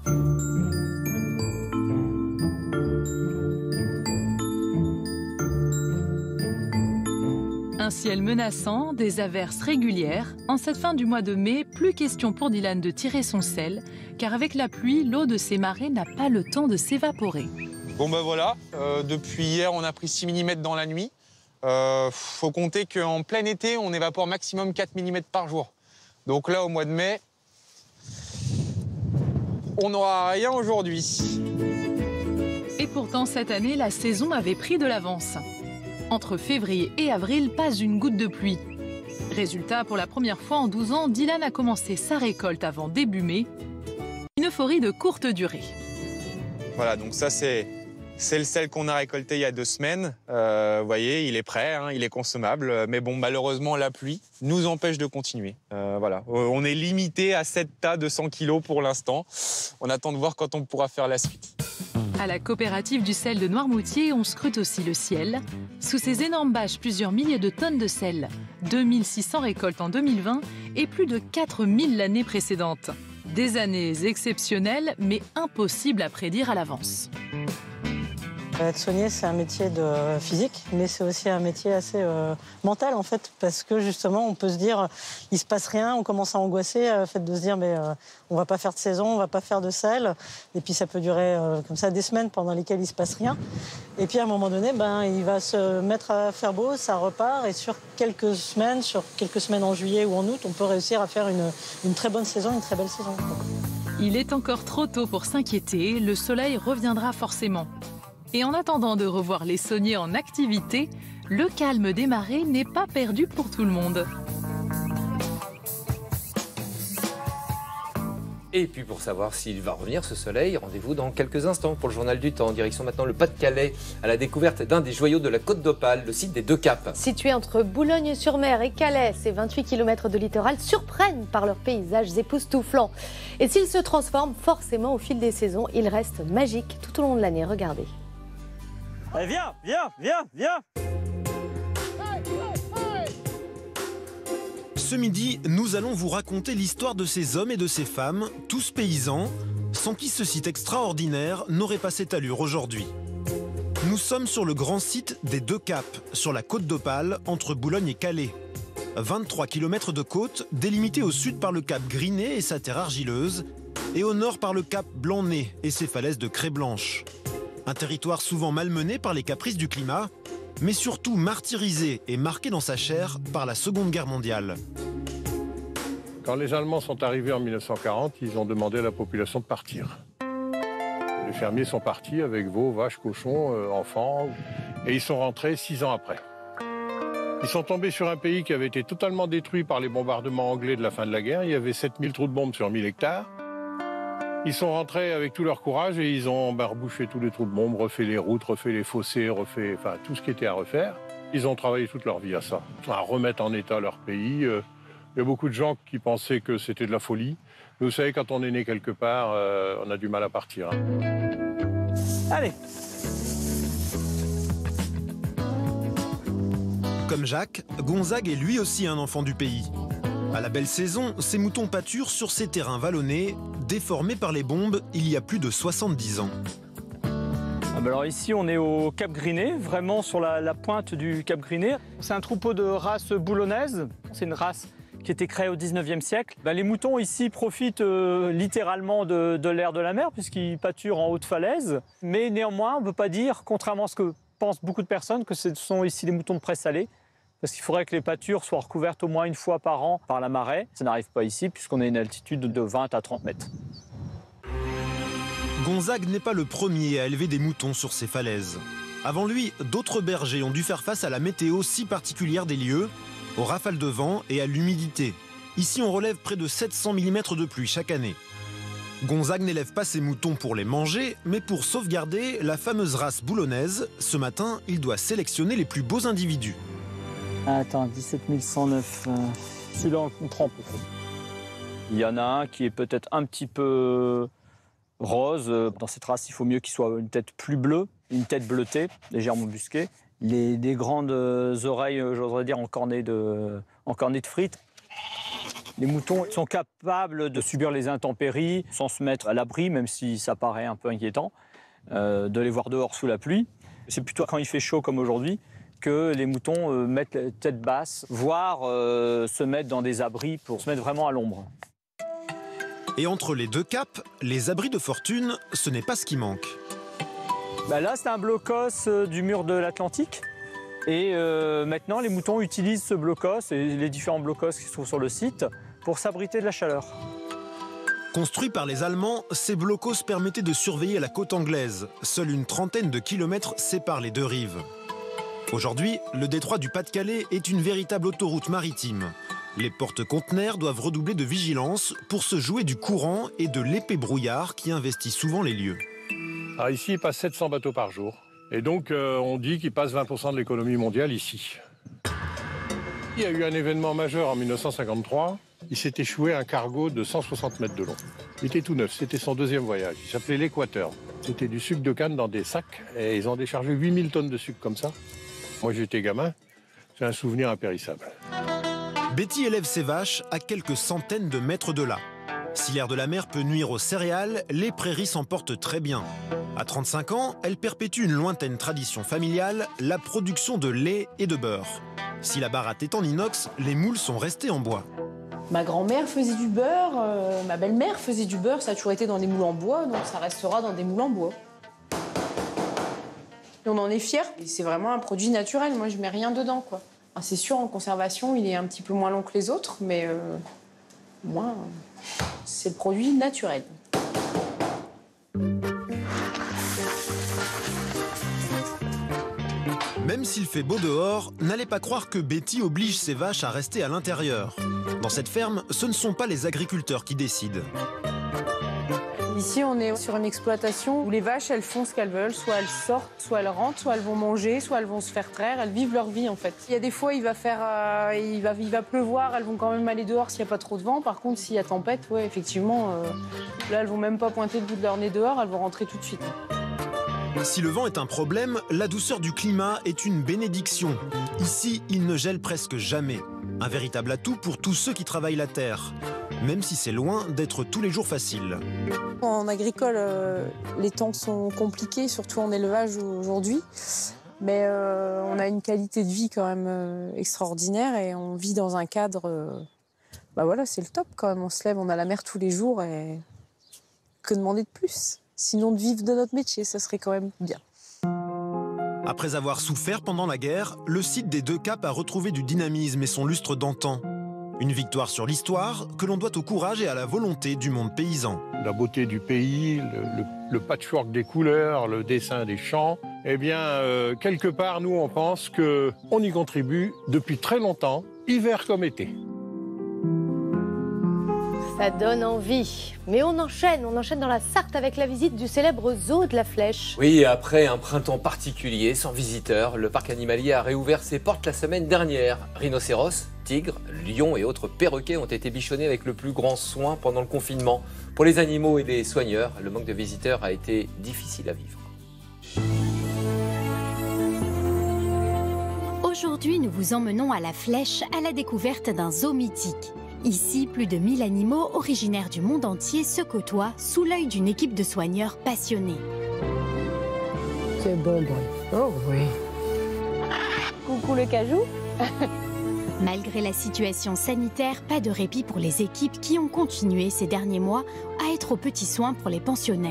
S6: Un ciel menaçant, des averses régulières. En cette fin du mois de mai, plus question pour Dylan de tirer son sel, car avec la pluie, l'eau de ces marais n'a pas le temps de s'évaporer.
S17: Bon ben voilà, euh, depuis hier, on a pris six millimètres dans la nuit. Euh, faut compter qu'en plein été, on évapore maximum quatre millimètres par jour. Donc là, au mois de mai, on n'aura rien aujourd'hui.
S6: Et pourtant, cette année, la saison avait pris de l'avance. Entre février et avril, pas une goutte de pluie. Résultat, pour la première fois en douze ans, Dylan a commencé sa récolte avant début mai. Une euphorie de courte durée.
S17: Voilà, donc ça c'est c'est le sel qu'on a récolté il y a deux semaines. Euh, vous voyez, il est prêt, hein, il est consommable. Mais bon, malheureusement, la pluie nous empêche de continuer. Euh, voilà, on est limité à sept tas de cent kilos pour l'instant. On attend de voir quand on pourra faire la suite.
S6: À la coopérative du sel de Noirmoutier, on scrute aussi le ciel. Sous ces énormes bâches, plusieurs milliers de tonnes de sel. deux mille six cents récoltes en deux mille vingt et plus de quatre mille l'année précédente. Des années exceptionnelles, mais impossibles à prédire à l'avance.
S5: Être saunier, c'est un métier de physique, mais c'est aussi un métier assez euh, mental, en fait, parce que justement, on peut se dire, il se passe rien, on commence à angoisser, le fait de se dire, mais euh, on va pas faire de saison, on va pas faire de sel, et puis ça peut durer euh, comme ça des semaines pendant lesquelles il se passe rien. Et puis à un moment donné, ben, il va se mettre à faire beau, ça repart, et sur quelques semaines, sur quelques semaines en juillet ou en août, on peut réussir à faire une, une très bonne saison, une très belle saison.
S6: Il est encore trop tôt pour s'inquiéter, le soleil reviendra forcément. Et en attendant de revoir les sauniers en activité, le calme des marées n'est pas perdu pour tout le monde.
S1: Et puis pour savoir s'il va revenir ce soleil, rendez-vous dans quelques instants pour le Journal du Temps. Direction maintenant le Pas-de-Calais, à la découverte d'un des joyaux de la Côte d'Opale, le site des Deux Caps.
S2: Situé entre Boulogne-sur-Mer et Calais, ces vingt-huit kilomètres de littoral surprennent par leurs paysages époustouflants. Et s'ils se transforment forcément au fil des saisons, ils restent magiques tout au long de l'année. Regardez.
S3: Allez, viens, viens, viens, viens.
S22: Ce midi, nous allons vous raconter l'histoire de ces hommes et de ces femmes, tous paysans, sans qui ce site extraordinaire n'aurait pas cette allure aujourd'hui. Nous sommes sur le grand site des Deux Caps, sur la Côte d'Opale, entre Boulogne et Calais. vingt-trois kilomètres de côte, délimités au sud par le cap Griné et sa terre argileuse, et au nord par le cap Blanc-Nez et ses falaises de craie blanche. Un territoire souvent malmené par les caprices du climat, mais surtout martyrisé et marqué dans sa chair par la Seconde Guerre mondiale.
S23: Quand les Allemands sont arrivés en mille neuf cent quarante, ils ont demandé à la population de partir. Les fermiers sont partis avec veaux, vaches, cochons, euh, enfants, et ils sont rentrés six ans après. Ils sont tombés sur un pays qui avait été totalement détruit par les bombardements anglais de la fin de la guerre. Il y avait sept mille trous de bombes sur mille hectares. Ils sont rentrés avec tout leur courage et ils ont bah, rebouché tous les trous de bombes, refait les routes, refait les fossés, refait enfin, tout ce qui était à refaire. Ils ont travaillé toute leur vie à ça, à remettre en état leur pays. Il y a beaucoup de gens qui pensaient que c'était de la folie. Mais vous savez, quand on est né quelque part, euh, on a du mal à partir.
S3: Allez.
S22: Comme Jacques, Gonzague est lui aussi un enfant du pays. À la belle saison, ces moutons pâturent sur ces terrains vallonnés, déformés par les bombes il y a plus de soixante-dix ans.
S3: Ah bah alors ici, on est au Cap Griné, vraiment sur la, la pointe du Cap Griné. C'est un troupeau de race boulonnaise. C'est une race qui a été créée au dix-neuvième siècle. Bah, les moutons ici profitent euh, littéralement de, de l'air de la mer puisqu'ils pâturent en haute falaise. Mais néanmoins, on ne peut pas dire, contrairement à ce que pensent beaucoup de personnes, que ce sont ici des moutons de prés salés. Parce qu'il faudrait que les pâtures soient recouvertes au moins une fois par an par la marée. Ça n'arrive pas ici puisqu'on a une altitude de vingt à trente mètres.
S22: Gonzague n'est pas le premier à élever des moutons sur ces falaises. Avant lui, d'autres bergers ont dû faire face à la météo si particulière des lieux, aux rafales de vent et à l'humidité. Ici, on relève près de sept cents millimètres de pluie chaque année. Gonzague n'élève pas ses moutons pour les manger, mais pour sauvegarder la fameuse race boulonnaise. Ce matin, il doit sélectionner les plus beaux individus.
S3: Attends, dix-sept mille cent neuf. Euh, Celui-là, on comprend peut-être. Il y en a un qui est peut-être un petit peu
S4: rose. Dans cette race, il faut mieux qu'il soit une tête plus bleue, une tête bleutée, légèrement busquée. Les, des grandes oreilles, j'oserais dire, en cornet de, en cornet de frites. Les moutons sont capables de subir les intempéries sans se mettre à l'abri, même si ça paraît un peu inquiétant, euh, de les voir dehors sous la pluie. C'est plutôt quand il fait chaud comme aujourd'hui que les moutons euh, mettent la tête basse, voire euh, se mettent dans des abris pour se mettre vraiment à l'ombre.
S22: Et entre les deux caps, les abris de fortune, ce n'est pas ce qui manque.
S4: Bah là, c'est un blocos euh, du mur de l'Atlantique. Et euh, maintenant, les moutons utilisent ce blocos et les différents blocos qui se trouvent sur le site pour s'abriter de la chaleur.
S22: Construits par les Allemands, ces blocos permettaient de surveiller la côte anglaise. Seule une trentaine de kilomètres séparent les deux rives. Aujourd'hui, le détroit du Pas-de-Calais est une véritable autoroute maritime. Les porte-conteneurs doivent redoubler de vigilance pour se jouer du courant et de l'épais brouillard qui investit souvent les lieux.
S23: Alors ici, il passe sept cents bateaux par jour. Et donc, euh, on dit qu'il passe vingt pour cent de l'économie mondiale ici. Il y a eu un événement majeur en mille neuf cent cinquante-trois. Il s'est échoué un cargo de cent soixante mètres de long. Il était tout neuf, c'était son deuxième voyage. Il s'appelait l'Équateur. C'était du sucre de canne dans des sacs. Et ils ont déchargé huit mille tonnes de sucre comme ça. Moi, j'étais gamin. C'est un souvenir impérissable.
S22: Betty élève ses vaches à quelques centaines de mètres de là. Si l'air de la mer peut nuire aux céréales, les prairies s'en portent très bien. À trente-cinq ans, elle perpétue une lointaine tradition familiale, la production de lait et de beurre. Si la baratte est en inox, les moules sont restés en bois.
S7: Ma grand-mère faisait du beurre, euh, ma belle-mère faisait du beurre, ça a toujours été dans des moules en bois, donc ça restera dans des moules en bois. Et on en est fiers. C'est vraiment un produit naturel, moi je mets rien dedans, quoi. Ah, c'est sûr, en conservation, il est un petit peu moins long que les autres, mais euh, moi, c'est le produit naturel.
S22: Même s'il fait beau dehors, n'allez pas croire que Betty oblige ses vaches à rester à l'intérieur. Dans cette ferme, ce ne sont pas les agriculteurs qui décident.
S7: Ici, on est sur une exploitation où les vaches, elles font ce qu'elles veulent. Soit elles sortent, soit elles rentrent, soit elles vont manger, soit elles vont se faire traire. Elles vivent leur vie, en fait. Il y a des fois, il va, faire, euh, il va, il va pleuvoir, elles vont quand même aller dehors s'il n'y a pas trop de vent. Par contre, s'il y a tempête, ouais, effectivement, euh, là, elles vont même pas pointer le bout de leur nez dehors, elles vont rentrer tout de suite.
S22: Si le vent est un problème, la douceur du climat est une bénédiction. Ici, il ne gèle presque jamais. Un véritable atout pour tous ceux qui travaillent la terre, même si c'est loin d'être tous les jours facile.
S7: En agricole, euh, les temps sont compliqués, surtout en élevage aujourd'hui. Mais euh, on a une qualité de vie quand même euh, extraordinaire et on vit dans un cadre... Euh, bah voilà, c'est le top quand même. On se lève, on a la mer tous les jours et que demander de plus ? Sinon, de vivre de notre métier, ça serait quand même bien.
S22: Après avoir souffert pendant la guerre, le site des Deux Caps a retrouvé du dynamisme et son lustre d'antan. Une victoire sur l'histoire que l'on doit au courage et à la volonté du monde paysan.
S23: La beauté du pays, le, le, le patchwork des couleurs, le dessin des champs, eh bien, euh, quelque part, nous, on pense qu'on y contribue depuis très longtemps, hiver comme été.
S2: Ça donne envie. Mais on enchaîne, on enchaîne dans la Sarthe avec la visite du célèbre zoo de la Flèche.
S1: Oui, après un printemps particulier, sans visiteurs, le parc animalier a réouvert ses portes la semaine dernière. Rhinocéros, tigres, lions et autres perroquets ont été bichonnés avec le plus grand soin pendant le confinement. Pour les animaux et les soigneurs, le manque de visiteurs a été difficile à vivre.
S18: Aujourd'hui, nous vous emmenons à la Flèche à la découverte d'un zoo mythique. Ici, plus de mille animaux originaires du monde entier se côtoient sous l'œil d'une équipe de soigneurs passionnés.
S7: C'est bon, bon. Oh oui.
S2: Coucou le cajou.
S18: Malgré la situation sanitaire, pas de répit pour les équipes qui ont continué ces derniers mois à être aux petits soins pour les pensionnaires.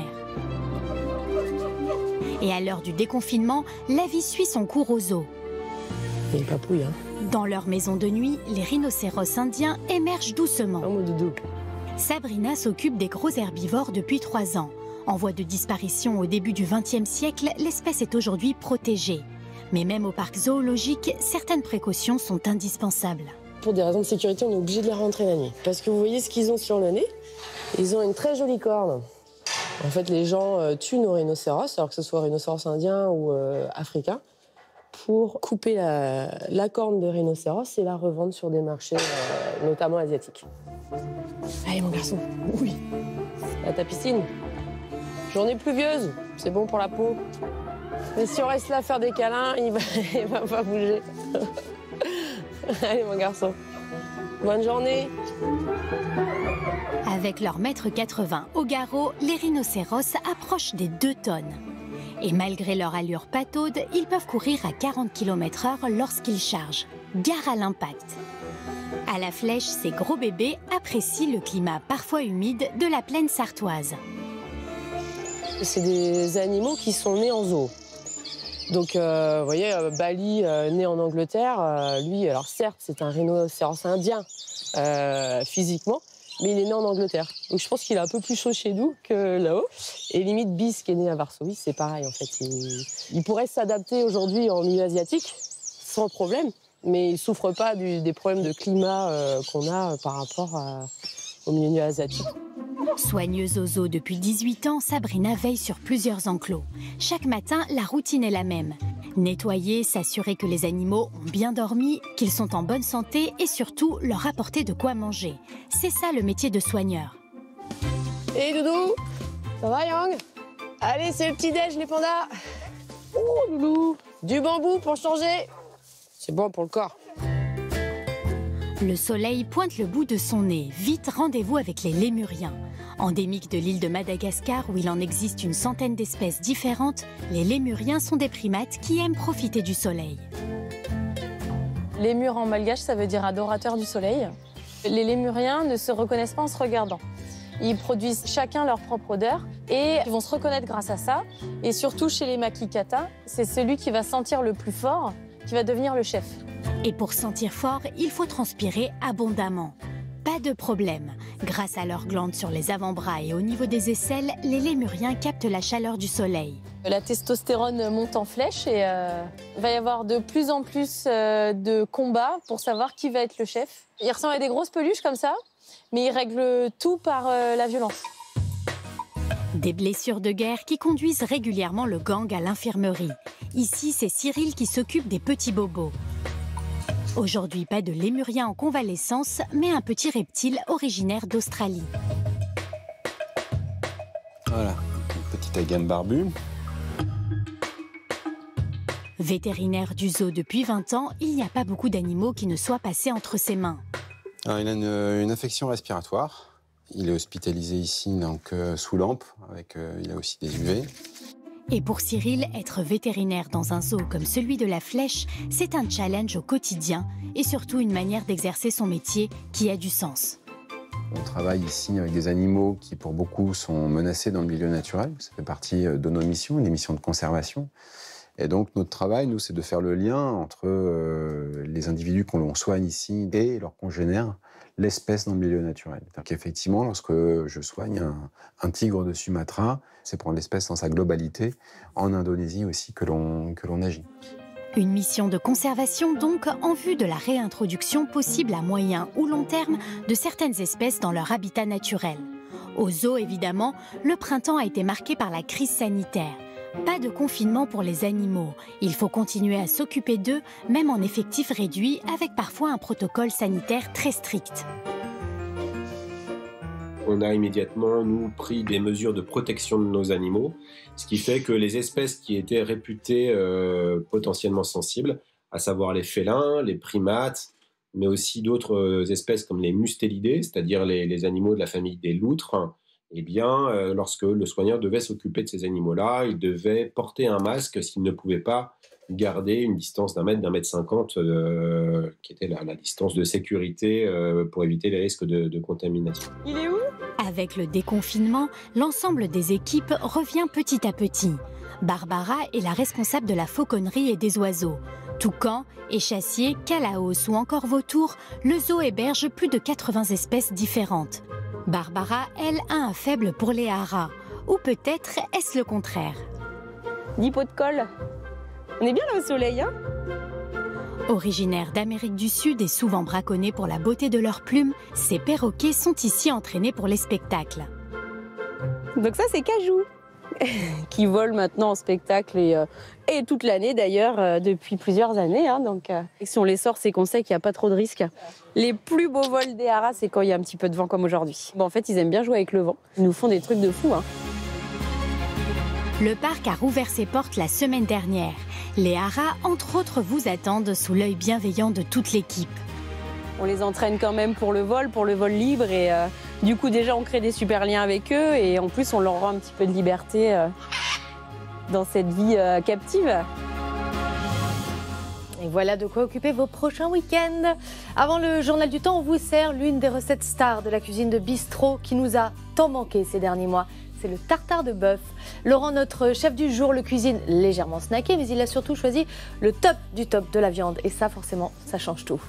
S18: Et à l'heure du déconfinement, la vie suit son cours au zoo.
S7: C'est une papouille, hein.
S18: Dans leur maison de nuit, les rhinocéros indiens émergent doucement.
S7: Oh, mon doudou.
S18: Sabrina s'occupe des gros herbivores depuis trois ans. En voie de disparition au début du vingtième siècle, l'espèce est aujourd'hui protégée. Mais même au parc zoologique, certaines précautions sont indispensables.
S8: Pour des raisons de sécurité, on est obligé de les rentrer la nuit. Parce que vous voyez ce qu'ils ont sur le nez. Ils ont une très jolie corne. En fait, les gens euh, tuent nos rhinocéros, alors que ce soit rhinocéros indien ou euh, africain, pour couper la, la corne de rhinocéros et la revendre sur des marchés, euh, notamment asiatiques.
S7: Allez, mon garçon. Oui.
S8: À ta piscine. Journée pluvieuse, c'est bon pour la peau. Mais si on reste là à faire des câlins, il va, il va pas bouger. Allez mon garçon, bonne journée.
S18: Avec leur mètre quatre-vingts au garrot, les rhinocéros approchent des deux tonnes. Et malgré leur allure pataude, ils peuvent courir à quarante kilomètres heure lorsqu'ils chargent. Gare à l'impact. À la flèche, ces gros bébés apprécient le climat parfois humide de la plaine sartoise.
S8: C'est des animaux qui sont nés en zoo. Donc, euh, vous voyez, euh, Bali, euh, né en Angleterre, euh, lui, alors certes, c'est un rhinocéros indien euh, physiquement, mais il est né en Angleterre. Donc, je pense qu'il est un peu plus chaud chez nous que là-haut. Et limite, Bis, qui est né à Varsovie, c'est pareil, en fait. Il, il pourrait s'adapter aujourd'hui en milieu asiatique, sans problème, mais il ne souffre pas du, des problèmes de climat euh, qu'on a par rapport à, au milieu asiatique.
S18: Soigneuse au zoo depuis dix-huit ans, Sabrina veille sur plusieurs enclos. Chaque matin, la routine est la même. Nettoyer, s'assurer que les animaux ont bien dormi, qu'ils sont en bonne santé et surtout leur apporter de quoi manger. C'est ça le métier de soigneur.
S8: Hé hey, Doudou, ça va Yang? Allez, c'est le petit-déj les pandas. Oh Loulou, du bambou pour changer. C'est bon pour le corps.
S18: Le soleil pointe le bout de son nez. Vite, rendez-vous avec les lémuriens. Endémiques de l'île de Madagascar, où il en existe une centaine d'espèces différentes, les lémuriens sont des primates qui aiment profiter du soleil.
S5: Lémur en malgache, ça veut dire adorateur du soleil. Les lémuriens ne se reconnaissent pas en se regardant. Ils produisent chacun leur propre odeur et ils vont se reconnaître grâce à ça. Et surtout chez les makikata, c'est celui qui va sentir le plus fort qui va devenir le chef.
S18: Et pour sentir fort, il faut transpirer abondamment. Pas de problème. Grâce à leurs glandes sur les avant-bras et au niveau des aisselles, les lémuriens captent la chaleur du soleil.
S5: La testostérone monte en flèche et euh, il va y avoir de plus en plus euh, de combats pour savoir qui va être le chef. Ils ressemblent à des grosses peluches comme ça, mais ils règlent tout par euh, la violence.
S18: Des blessures de guerre qui conduisent régulièrement le gang à l'infirmerie. Ici, c'est Cyril qui s'occupe des petits bobos. Aujourd'hui, pas de lémurien en convalescence, mais un petit reptile originaire d'Australie.
S9: Voilà, une petite agame barbue.
S18: Vétérinaire du zoo depuis vingt ans, il n'y a pas beaucoup d'animaux qui ne soient passés entre ses mains.
S9: Alors, il a une, une infection respiratoire. Il est hospitalisé ici, donc euh, sous lampe, avec, euh, il a aussi des U V.
S18: Et pour Cyril, être vétérinaire dans un zoo comme celui de la Flèche, c'est un challenge au quotidien et surtout une manière d'exercer son métier qui a du sens.
S9: On travaille ici avec des animaux qui, pour beaucoup, sont menacés dans le milieu naturel. Ça fait partie de nos missions, des missions de conservation. Et donc, notre travail, nous, c'est de faire le lien entre euh, les individus qu'on soigne ici et leurs congénères, l'espèce dans le milieu naturel. Donc, effectivement, lorsque je soigne un, un tigre de Sumatra, c'est prendre l'espèce dans sa globalité, en Indonésie aussi, que l'on que l'on agit.
S18: Une mission de conservation donc en vue de la réintroduction possible à moyen ou long terme de certaines espèces dans leur habitat naturel. Au zoo, évidemment, le printemps a été marqué par la crise sanitaire. Pas de confinement pour les animaux. Il faut continuer à s'occuper d'eux, même en effectif réduit, avec parfois un protocole sanitaire très strict.
S11: On a immédiatement, nous, pris des mesures de protection de nos animaux, ce qui fait que les espèces qui étaient réputées euh, potentiellement sensibles, à savoir les félins, les primates, mais aussi d'autres espèces comme les mustélidés, c'est-à-dire les, les animaux de la famille des loutres, eh bien, euh, lorsque le soigneur devait s'occuper de ces animaux-là, il devait porter un masque s'il ne pouvait pas garder une distance d'un mètre, d'un mètre cinquante, euh, qui était la, la distance de sécurité euh, pour éviter les risques de, de contamination.
S5: Il est où ?
S18: Avec le déconfinement, l'ensemble des équipes revient petit à petit. Barbara est la responsable de la fauconnerie et des oiseaux. Toucans, échassiers, calaos ou encore vautours, le zoo héberge plus de quatre-vingts espèces différentes. Barbara, elle, a un faible pour les haras. Ou peut-être est-ce le contraire.
S5: Dix pots de colle. On est bien là au soleil, hein ?
S18: Originaires d'Amérique du Sud et souvent braconnés pour la beauté de leurs plumes, ces perroquets sont ici entraînés pour les spectacles.
S5: Donc ça, c'est Cajou, qui vole maintenant en spectacle et, euh, et toute l'année d'ailleurs, euh, depuis plusieurs années. Hein, donc, euh, si on les sort, c'est qu'on sait qu'il n'y a pas trop de risques. Les plus beaux vols des haras, c'est quand il y a un petit peu de vent comme aujourd'hui. Bon, en fait, ils aiment bien jouer avec le vent. Ils nous font des trucs de fou. Hein.
S18: Le parc a rouvert ses portes la semaine dernière. Les haras, entre autres, vous attendent sous l'œil bienveillant de toute l'équipe.
S7: On les entraîne quand même pour le vol, pour le vol libre. Et euh, du coup, déjà, on crée des super liens avec eux. Et en plus, on leur rend un petit peu de liberté euh, dans cette vie euh, captive.
S2: Et voilà de quoi occuper vos prochains week-ends. Avant le journal du temps, on vous sert l'une des recettes stars de la cuisine de bistrot qui nous a tant manqué ces derniers mois. C'est le tartare de bœuf. Laurent, notre chef du jour, le cuisine légèrement snacké, mais il a surtout choisi le top du top de la viande. Et ça, forcément, ça change tout.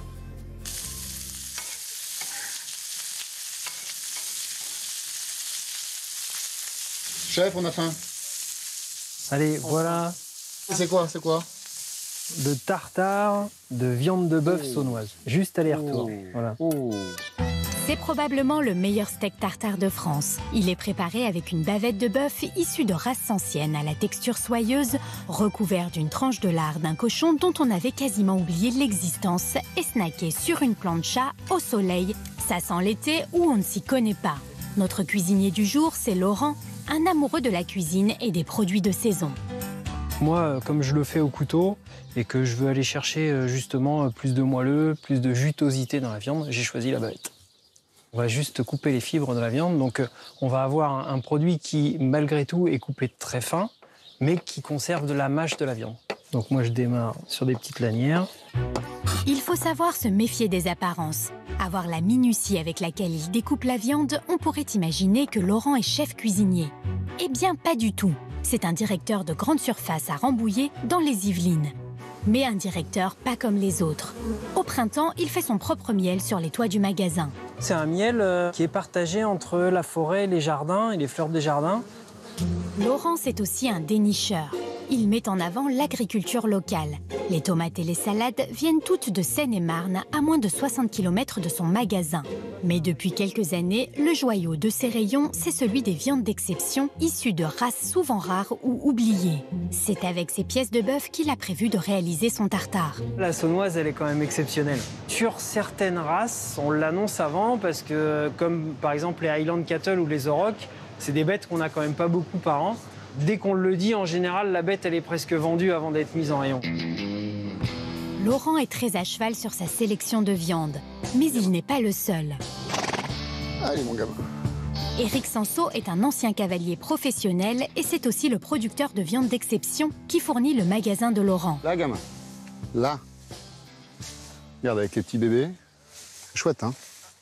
S13: Chef, on a faim.
S15: Allez, voilà.
S13: C'est quoi, c'est quoi?
S15: De tartare de viande de bœuf saunoise. Juste aller-retour. Voilà.
S18: C'est probablement le meilleur steak tartare de France. Il est préparé avec une bavette de bœuf issue de races anciennes à la texture soyeuse, recouvert d'une tranche de lard d'un cochon dont on avait quasiment oublié l'existence et snacké sur une plancha au soleil. Ça sent l'été où on ne s'y connaît pas. Notre cuisinier du jour, c'est Laurent, un amoureux de la cuisine et des produits de saison.
S15: Moi, comme je le fais au couteau et que je veux aller chercher justement plus de moelleux, plus de jutosité dans la viande, j'ai choisi la bavette. On va juste couper les fibres de la viande, donc on va avoir un produit qui, malgré tout, est coupé très fin, mais qui conserve de la mâche de la viande. Donc moi, je démarre sur des petites lanières.
S18: Il faut savoir se méfier des apparences. Avoir la minutie avec laquelle il découpe la viande, on pourrait imaginer que Laurent est chef cuisinier. Eh bien, pas du tout. C'est un directeur de grande surface à Rambouillet, dans les Yvelines. Mais un directeur pas comme les autres. Au printemps, il fait son propre miel sur les toits du magasin.
S15: C'est un miel euh, qui est partagé entre la forêt, les jardins et les fleurs des jardins.
S18: Laurent, c'est aussi un dénicheur. Il met en avant l'agriculture locale. Les tomates et les salades viennent toutes de Seine-et-Marne, à moins de soixante kilomètres de son magasin. Mais depuis quelques années, le joyau de ses rayons, c'est celui des viandes d'exception, issues de races souvent rares ou oubliées. C'est avec ces pièces de bœuf qu'il a prévu de réaliser son tartare.
S15: La saunoise, elle est quand même exceptionnelle. Sur certaines races, on l'annonce avant parce que, comme par exemple les Highland Cattle ou les aurochs, c'est des bêtes qu'on n'a quand même pas beaucoup par an. Dès qu'on le dit, en général, la bête, elle est presque vendue avant d'être mise en rayon.
S18: Laurent est très à cheval sur sa sélection de viande. Mais il n'est pas le seul.
S13: Allez, mon gamin.
S18: Éric Sanso est un ancien cavalier professionnel et c'est aussi le producteur de viande d'exception qui fournit le magasin de Laurent.
S13: Là, gamin. Là. Regarde, avec les petits bébés. Chouette, hein?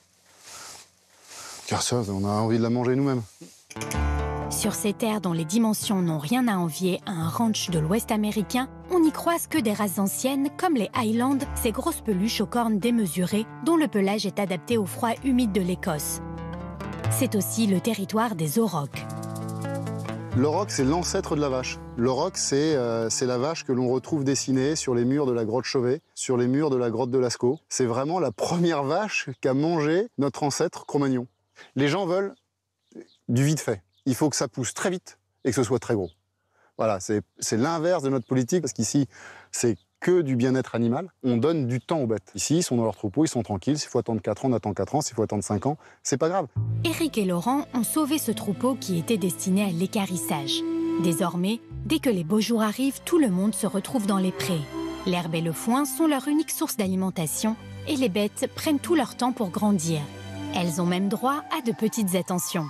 S13: Car ça, on a envie de la manger nous-mêmes.
S18: Sur ces terres dont les dimensions n'ont rien à envier à un ranch de l'Ouest américain, on n'y croise que des races anciennes comme les Highlands, ces grosses peluches aux cornes démesurées dont le pelage est adapté au froid humide de l'Écosse. C'est aussi le territoire des aurochs.
S13: L'auroch, c'est l'ancêtre de la vache. L'auroch, c'est euh, la vache que l'on retrouve dessinée sur les murs de la grotte Chauvet, sur les murs de la grotte de Lascaux. C'est vraiment la première vache qu'a mangé notre ancêtre Cro-Magnon. Les gens veulent du vite fait. Il faut que ça pousse très vite et que ce soit très gros. Voilà, c'est l'inverse de notre politique, parce qu'ici, c'est que du bien-être animal. On donne du temps aux bêtes. Ici, ils sont dans leur troupeau, ils sont tranquilles. S'il faut attendre quatre ans, on attend quatre ans. S'il faut attendre cinq ans, c'est pas grave.
S18: Éric et Laurent ont sauvé ce troupeau qui était destiné à l'équarrissage. Désormais, dès que les beaux jours arrivent, tout le monde se retrouve dans les prés. L'herbe et le foin sont leur unique source d'alimentation et les bêtes prennent tout leur temps pour grandir. Elles ont même droit à de petites attentions.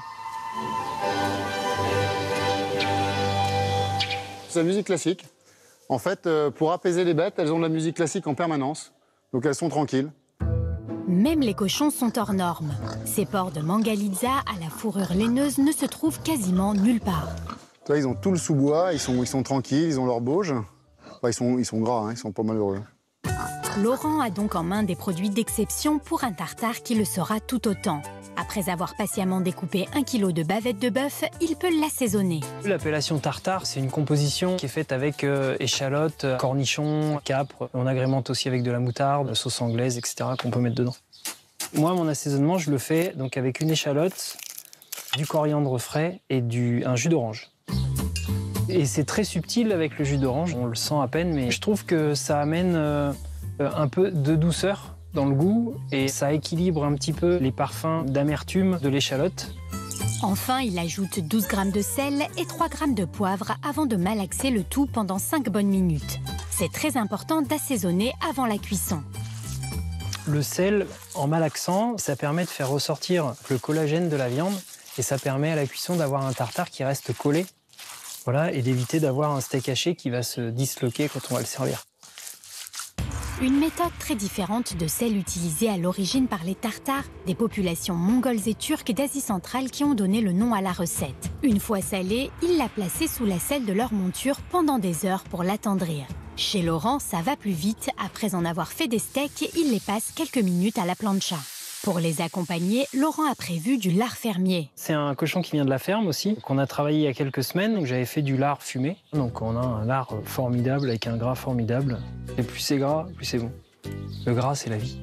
S13: C'est la musique classique. En fait, pour apaiser les bêtes, elles ont de la musique classique en permanence. Donc elles sont tranquilles.
S18: Même les cochons sont hors normes. Ces porcs de Mangalitsa à la fourrure laineuse ne se trouvent quasiment nulle part.
S13: Toi, ils ont tout le sous-bois, ils sont, ils sont tranquilles, ils ont leur bauge. Enfin, ils, sont, ils sont gras, hein, ils sont pas malheureux.
S18: Laurent a donc en main des produits d'exception pour un tartare qui le sera tout autant. Après avoir patiemment découpé un kilo de bavette de bœuf, il peut l'assaisonner.
S15: L'appellation tartare, c'est une composition qui est faite avec euh, échalotes, cornichons, capres. On agrémente aussi avec de la moutarde, sauce anglaise, et cetera qu'on peut mettre dedans. Moi, mon assaisonnement, je le fais donc avec une échalote, du coriandre frais et du, un jus d'orange. Et c'est très subtil avec le jus d'orange, on le sent à peine, mais je trouve que ça amène euh, un peu de douceur dans le goût et ça équilibre un petit peu les parfums d'amertume de l'échalote.
S18: Enfin, il ajoute douze grammes de sel et trois grammes de poivre avant de malaxer le tout pendant cinq bonnes minutes. C'est très important d'assaisonner avant la cuisson.
S15: Le sel, en malaxant, ça permet de faire ressortir le collagène de la viande et ça permet à la cuisson d'avoir un tartare qui reste collé. Voilà, et d'éviter d'avoir un steak haché qui va se disloquer quand on va le servir.
S18: Une méthode très différente de celle utilisée à l'origine par les Tartares, des populations mongoles et turques d'Asie centrale qui ont donné le nom à la recette. Une fois salée, ils la plaçaient sous la selle de leur monture pendant des heures pour l'attendrir. Chez Laurent, ça va plus vite. Après en avoir fait des steaks, il les passe quelques minutes à la plancha. Pour les accompagner, Laurent a prévu du lard fermier.
S15: C'est un cochon qui vient de la ferme aussi, qu'on a travaillé il y a quelques semaines. Donc j'avais fait du lard fumé. Donc on a un lard formidable avec un gras formidable. Et plus c'est gras, plus c'est bon. Le gras, c'est la vie.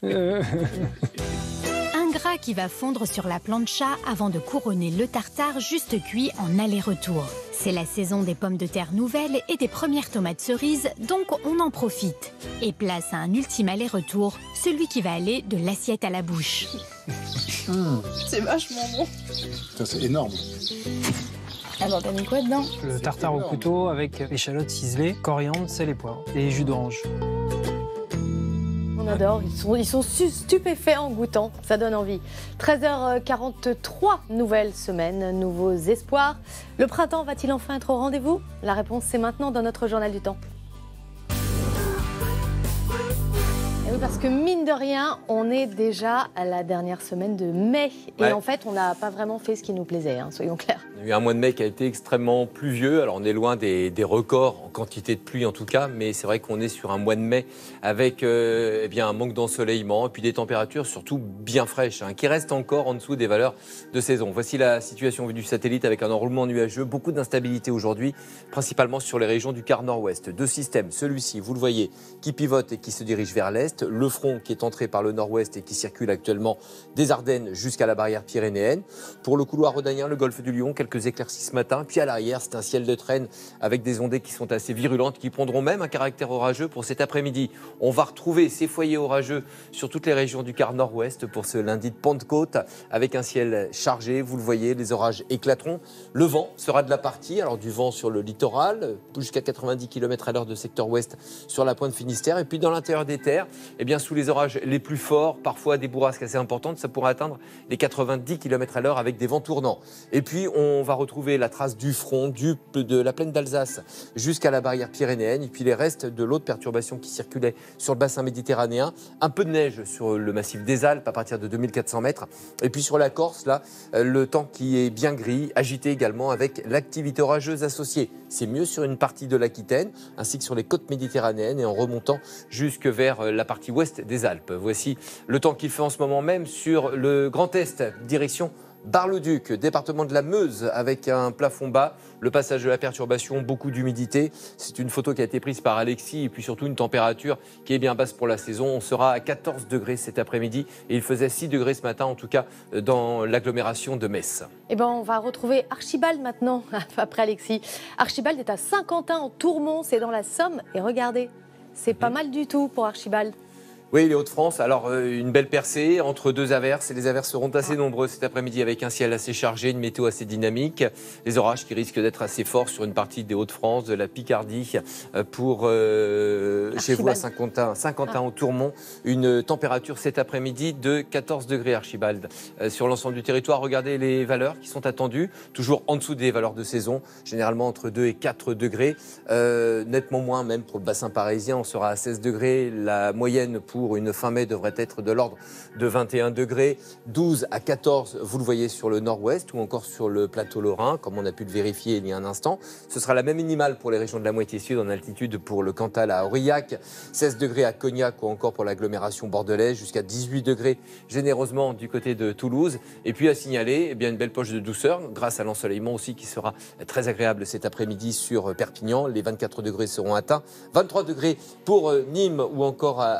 S18: Un gras qui va fondre sur la plancha avant de couronner le tartare juste cuit en aller-retour. C'est la saison des pommes de terre nouvelles et des premières tomates cerises, donc on en profite. Et place à un ultime aller-retour, celui qui va aller de l'assiette à la bouche.
S10: Mmh.
S7: C'est vachement bon.
S10: Ça, c'est énorme.
S7: Alors, t'as mis quoi dedans?
S15: Le tartare au couteau avec échalotes ciselées, coriandre, sel et poivre. Et jus d'orange.
S2: On adore, ils sont, ils sont stupéfaits en goûtant, ça donne envie. treize heures quarante-trois, nouvelle semaine, nouveaux espoirs. Le printemps va-t-il enfin être au rendez-vous? La réponse c'est maintenant dans notre journal du temps. Et oui, parce que mine de rien, on est déjà à la dernière semaine de mai. Et
S1: Ouais.
S2: en fait, on n'a pas vraiment fait ce qui nous plaisait, hein, soyons clairs.
S1: Il y a eu un mois de mai qui a été extrêmement pluvieux. Alors on est loin des, des records en quantité de pluie en tout cas, mais c'est vrai qu'on est sur un mois de mai avec euh, eh bien, un manque d'ensoleillement et puis des températures surtout bien fraîches, hein, qui restent encore en dessous des valeurs de saison. Voici la situation vue du satellite avec un enroulement nuageux, beaucoup d'instabilité aujourd'hui, principalement sur les régions du quart nord-ouest. Deux systèmes, celui-ci, vous le voyez, qui pivote et qui se dirige vers l'est, le front qui est entré par le nord-ouest et qui circule actuellement des Ardennes jusqu'à la barrière pyrénéenne. Pour le couloir rhodanien, le golfe du Lion, quelques éclaircies ce matin, puis à l'arrière, c'est un ciel de traîne avec des ondées qui sont assez virulentes, qui prendront même un caractère orageux pour cet après-midi. On va retrouver ces foyers orageux sur toutes les régions du quart nord-ouest pour ce lundi de Pentecôte, avec un ciel chargé, vous le voyez, les orages éclateront. Le vent sera de la partie, alors du vent sur le littoral, jusqu'à quatre-vingt-dix kilomètres à l'heure de secteur ouest sur la pointe Finistère, et puis dans l'intérieur des terres, eh bien, sous les orages les plus forts, parfois des bourrasques assez importantes, ça pourrait atteindre les quatre-vingt-dix kilomètres à l'heure avec des vents tournants. Et puis on va retrouver la trace du front, du, de la plaine d'Alsace jusqu'à la barrière pyrénéenne, et puis les restes de l'autre perturbation qui circulait sur le bassin méditerranéen. Un peu de neige sur le massif des Alpes à partir de deux mille quatre cents mètres. Et puis sur la Corse, là, le temps qui est bien gris, agité également avec l'activité orageuse associée. C'est mieux sur une partie de l'Aquitaine, ainsi que sur les côtes méditerranéennes et en remontant jusque vers la partie ouest des Alpes. Voici le temps qu'il fait en ce moment même sur le Grand Est, direction Bar-le-Duc, département de la Meuse, avec un plafond bas, le passage de la perturbation, beaucoup d'humidité. C'est une photo qui a été prise par Alexis et puis surtout une température qui est bien basse pour la saison. On sera à quatorze degrés cet après-midi et il faisait six degrés ce matin, en tout cas dans l'agglomération de Metz.
S2: Eh ben, on va retrouver Archibald maintenant, après Alexis. Archibald est à Saint-Quentin en Tourmont, c'est dans la Somme. Et regardez, c'est pas mal du tout pour Archibald.
S1: Oui, les Hauts-de-France, alors euh, une belle percée entre deux averses. Et les averses seront assez nombreuses cet après-midi avec un ciel assez chargé, une météo assez dynamique. Les orages qui risquent d'être assez forts sur une partie des Hauts-de-France, de la Picardie, euh, pour euh, chez vous à Saint-Quentin, Saint-Quentin au Tourmont. Une température cet après-midi de quatorze degrés, Archibald. Euh, sur l'ensemble du territoire, regardez les valeurs qui sont attendues, toujours en dessous des valeurs de saison, généralement entre deux et quatre degrés. Euh, nettement moins même pour le bassin parisien, on sera à seize degrés. La moyenne pour Pour une fin mai devrait être de l'ordre de vingt et un degrés, douze à quatorze, vous le voyez sur le nord-ouest ou encore sur le plateau lorrain, comme on a pu le vérifier il y a un instant. Ce sera la même minimale pour les régions de la moitié sud en altitude pour le Cantal à Aurillac, seize degrés à Cognac ou encore pour l'agglomération bordelaise, jusqu'à dix-huit degrés généreusement du côté de Toulouse. Et puis à signaler eh bien, une belle poche de douceur grâce à l'ensoleillement aussi qui sera très agréable cet après-midi sur Perpignan. Les vingt-quatre degrés seront atteints, vingt-trois degrés pour Nîmes ou encore à Montpellier.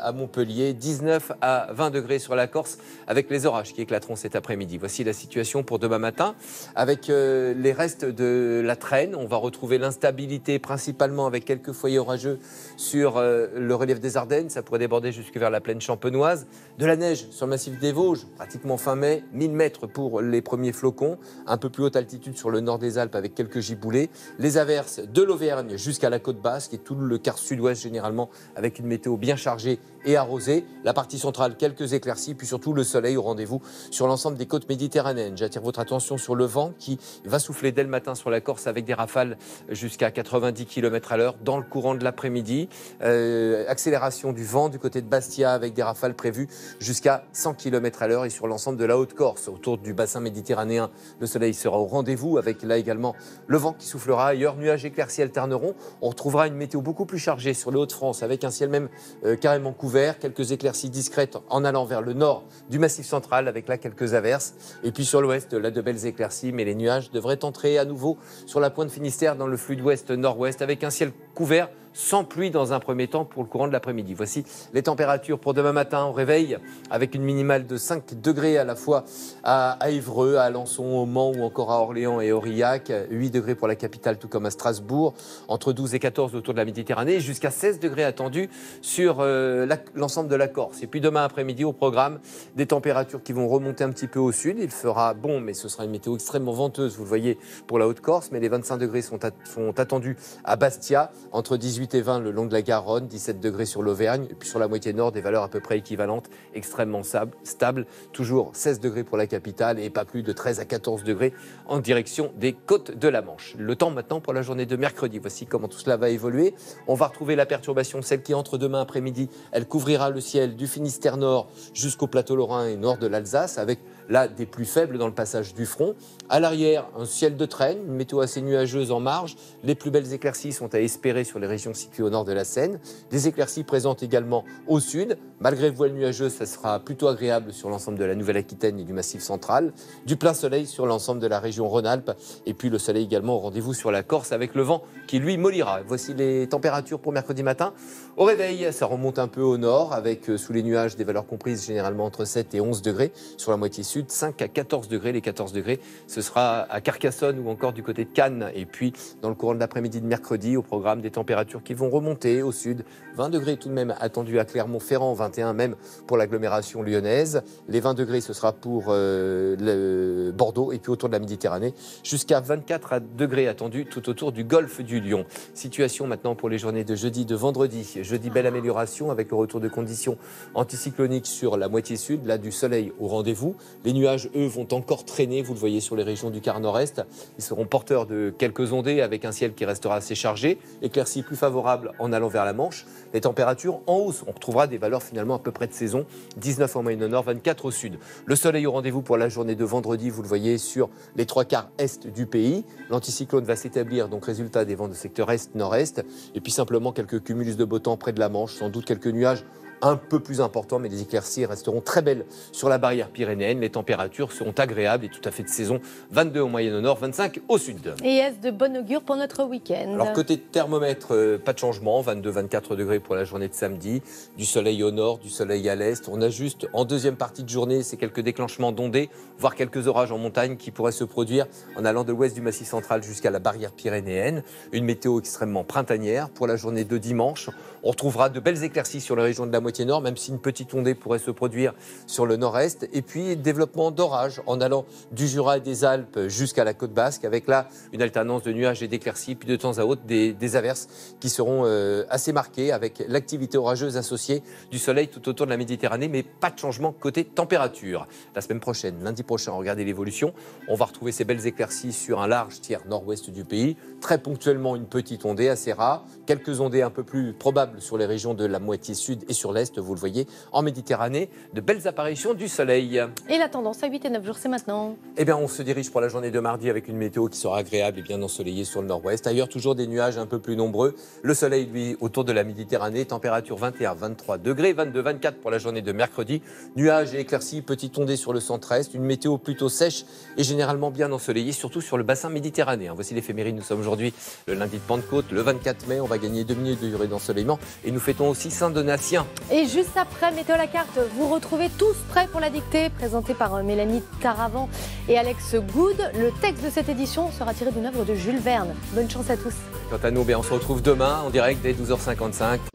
S1: Montpellier, dix-neuf à vingt degrés sur la Corse, avec les orages qui éclateront cet après-midi. Voici la situation pour demain matin, avec euh, les restes de la traîne. On va retrouver l'instabilité, principalement avec quelques foyers orageux sur euh, le relief des Ardennes. Ça pourrait déborder jusque vers la plaine champenoise. De la neige sur le massif des Vosges, pratiquement fin mai, mille mètres pour les premiers flocons. Un peu plus haute altitude sur le nord des Alpes avec quelques giboulées. Les averses de l'Auvergne jusqu'à la côte basque et tout le quart sud-ouest généralement avec une météo bien chargée et arrosée. La partie centrale, quelques éclaircies, puis surtout le soleil au rendez-vous sur l'ensemble des côtes méditerranéennes. J'attire votre attention sur le vent qui va souffler dès le matin sur la Corse avec des rafales jusqu'à quatre-vingt-dix kilomètres à l'heure dans le courant de l'après-midi. Euh, accélération du vent du côté de Bastia avec des rafales prévues jusqu'à cent kilomètres à l'heure et sur l'ensemble de la Haute-Corse. Autour du bassin méditerranéen, le soleil sera au rendez-vous avec là également le vent qui soufflera ailleurs. Nuages éclaircis alterneront. On retrouvera une météo beaucoup plus chargée sur le Hauts-de-France avec un ciel même euh, carrément couvert. Quelques éclaircies discrètes en allant vers le nord du Massif central avec là quelques averses. Et puis sur l'ouest, là de belles éclaircies, mais les nuages devraient entrer à nouveau sur la pointe Finistère dans le flux d'ouest-nord-ouest avec un ciel couvert sans pluie dans un premier temps pour le courant de l'après-midi. Voici les températures pour demain matin au réveil avec une minimale de cinq degrés à la fois à, à Évreux, à Alençon, au Mans ou encore à Orléans et Aurillac. huit degrés pour la capitale tout comme à Strasbourg. Entre douze et quatorze autour de la Méditerranée. Jusqu'à seize degrés attendus sur euh, la, l'ensemble de la Corse. Et puis demain après-midi au programme des températures qui vont remonter un petit peu au sud. Il fera bon mais ce sera une météo extrêmement venteuse, vous le voyez, pour la Haute-Corse. Mais les vingt-cinq degrés sont, at- sont attendus à Bastia. Entre dix-huit et vingt le long de la Garonne, dix-sept degrés sur l'Auvergne, et puis sur la moitié nord, des valeurs à peu près équivalentes, extrêmement stables, toujours seize degrés pour la capitale et pas plus de treize à quatorze degrés en direction des côtes de la Manche. Le temps maintenant pour la journée de mercredi, voici comment tout cela va évoluer. On va retrouver la perturbation, celle qui entre demain après-midi, elle couvrira le ciel du Finistère nord jusqu'au plateau lorrain et nord de l'Alsace, avec là des plus faibles dans le passage du front. À l'arrière, un ciel de traîne, une météo assez nuageuse en marge. Les plus belles éclaircies sont à espérer sur les régions situées au nord de la Seine. Des éclaircies présentes également au sud. Malgré le voile nuageux, ça sera plutôt agréable sur l'ensemble de la Nouvelle-Aquitaine et du Massif central. Du plein soleil sur l'ensemble de la région Rhône-Alpes. Et puis le soleil également au rendez-vous sur la Corse avec le vent qui lui mollira. Voici les températures pour mercredi matin. Au réveil, ça remonte un peu au nord avec euh, sous les nuages des valeurs comprises généralement entre sept et onze degrés. Sur la moitié sud, cinq à quatorze degrés. Les quatorze degrés, ce sera à Carcassonne ou encore du côté de Cannes. Et puis, dans le courant de l'après-midi de mercredi, au programme des températures qui vont remonter au sud. vingt degrés tout de même attendus à Clermont-Ferrand, vingt et un même pour l'agglomération lyonnaise. Les vingt degrés, ce sera pour euh, le Bordeaux et puis autour de la Méditerranée. Jusqu'à vingt-quatre degrés attendus tout autour du golfe du Lion. Situation maintenant pour les journées de jeudi, de vendredi. Jeudi, belle amélioration avec le retour de conditions anticycloniques sur la moitié sud. Là, du soleil au rendez-vous. Les nuages, eux, vont encore traîner. Vous le voyez sur les régions du quart nord-est. Ils seront porteurs de quelques ondées avec un ciel qui restera assez chargé. Éclaircies plus favorables en allant vers la Manche. Les températures en hausse. On retrouvera des valeurs finalement à peu près de saison. dix-neuf en moyenne au nord, vingt-quatre au sud. Le soleil au rendez-vous pour la journée de vendredi. Vous le voyez sur les trois quarts est du pays. L'anticyclone va s'établir, donc résultat des vents de secteur est-nord-est. Et puis simplement quelques cumulus de beau temps près de la Manche. Sans doute quelques nuages un peu plus importants, mais les éclaircies resteront très belles sur la barrière pyrénéenne. Les températures seront agréables et tout à fait de saison. vingt-deux en moyenne au nord, vingt-cinq au sud.
S2: Et est-ce de bon augure pour notre week-end?
S1: Alors côté thermomètre, euh, pas de changement, vingt-deux à vingt-quatre degrés pour la journée de samedi. Du soleil au nord, du soleil à l'est. On a juste en deuxième partie de journée ces quelques déclenchements d'ondées, voire quelques orages en montagne qui pourraient se produire en allant de l'ouest du Massif central jusqu'à la barrière pyrénéenne. Une météo extrêmement printanière pour la journée de dimanche. On retrouvera de belles éclaircies sur les régions de la moitié nord, même si une petite ondée pourrait se produire sur le nord-est. Et puis, développement d'orages en allant du Jura et des Alpes jusqu'à la côte basque, avec là une alternance de nuages et d'éclaircies, puis de temps à autre des, des averses qui seront euh, assez marquées, avec l'activité orageuse associée du soleil tout autour de la Méditerranée, mais pas de changement côté température. La semaine prochaine, lundi prochain, regardez l'évolution, on va retrouver ces belles éclaircies sur un large tiers nord-ouest du pays, très ponctuellement une petite ondée assez rare, quelques ondées un peu plus probables sur les régions de la moitié sud et sur l'est, vous le voyez, en Méditerranée, de belles apparitions du soleil.
S2: Et la tendance à huit et neuf jours, c'est maintenant.
S1: Eh bien, on se dirige pour la journée de mardi avec une météo qui sera agréable et bien ensoleillée sur le nord-ouest. Ailleurs, toujours des nuages un peu plus nombreux. Le soleil, lui, autour de la Méditerranée, température vingt et un à vingt-trois degrés, vingt-deux à vingt-quatre pour la journée de mercredi. Nuages et éclaircies, petite ondée sur le centre-est, une météo plutôt sèche et généralement bien ensoleillée, surtout sur le bassin méditerranéen. Voici l'éphéméride, nous sommes aujourd'hui le lundi de Pentecôte, le vingt-quatre mai, on va gagner deux minutes de durée d'ensoleillement et nous fêtons aussi Saint Donatien
S2: Et juste après Météo la carte, vous retrouvez tous prêts pour la dictée, présentée par Mélanie Taravant et Alex Good. Le texte de cette édition sera tiré d'une œuvre de Jules Verne. Bonne chance à tous.
S1: Quant à nous, bien, on se retrouve demain en direct dès douze heures cinquante-cinq.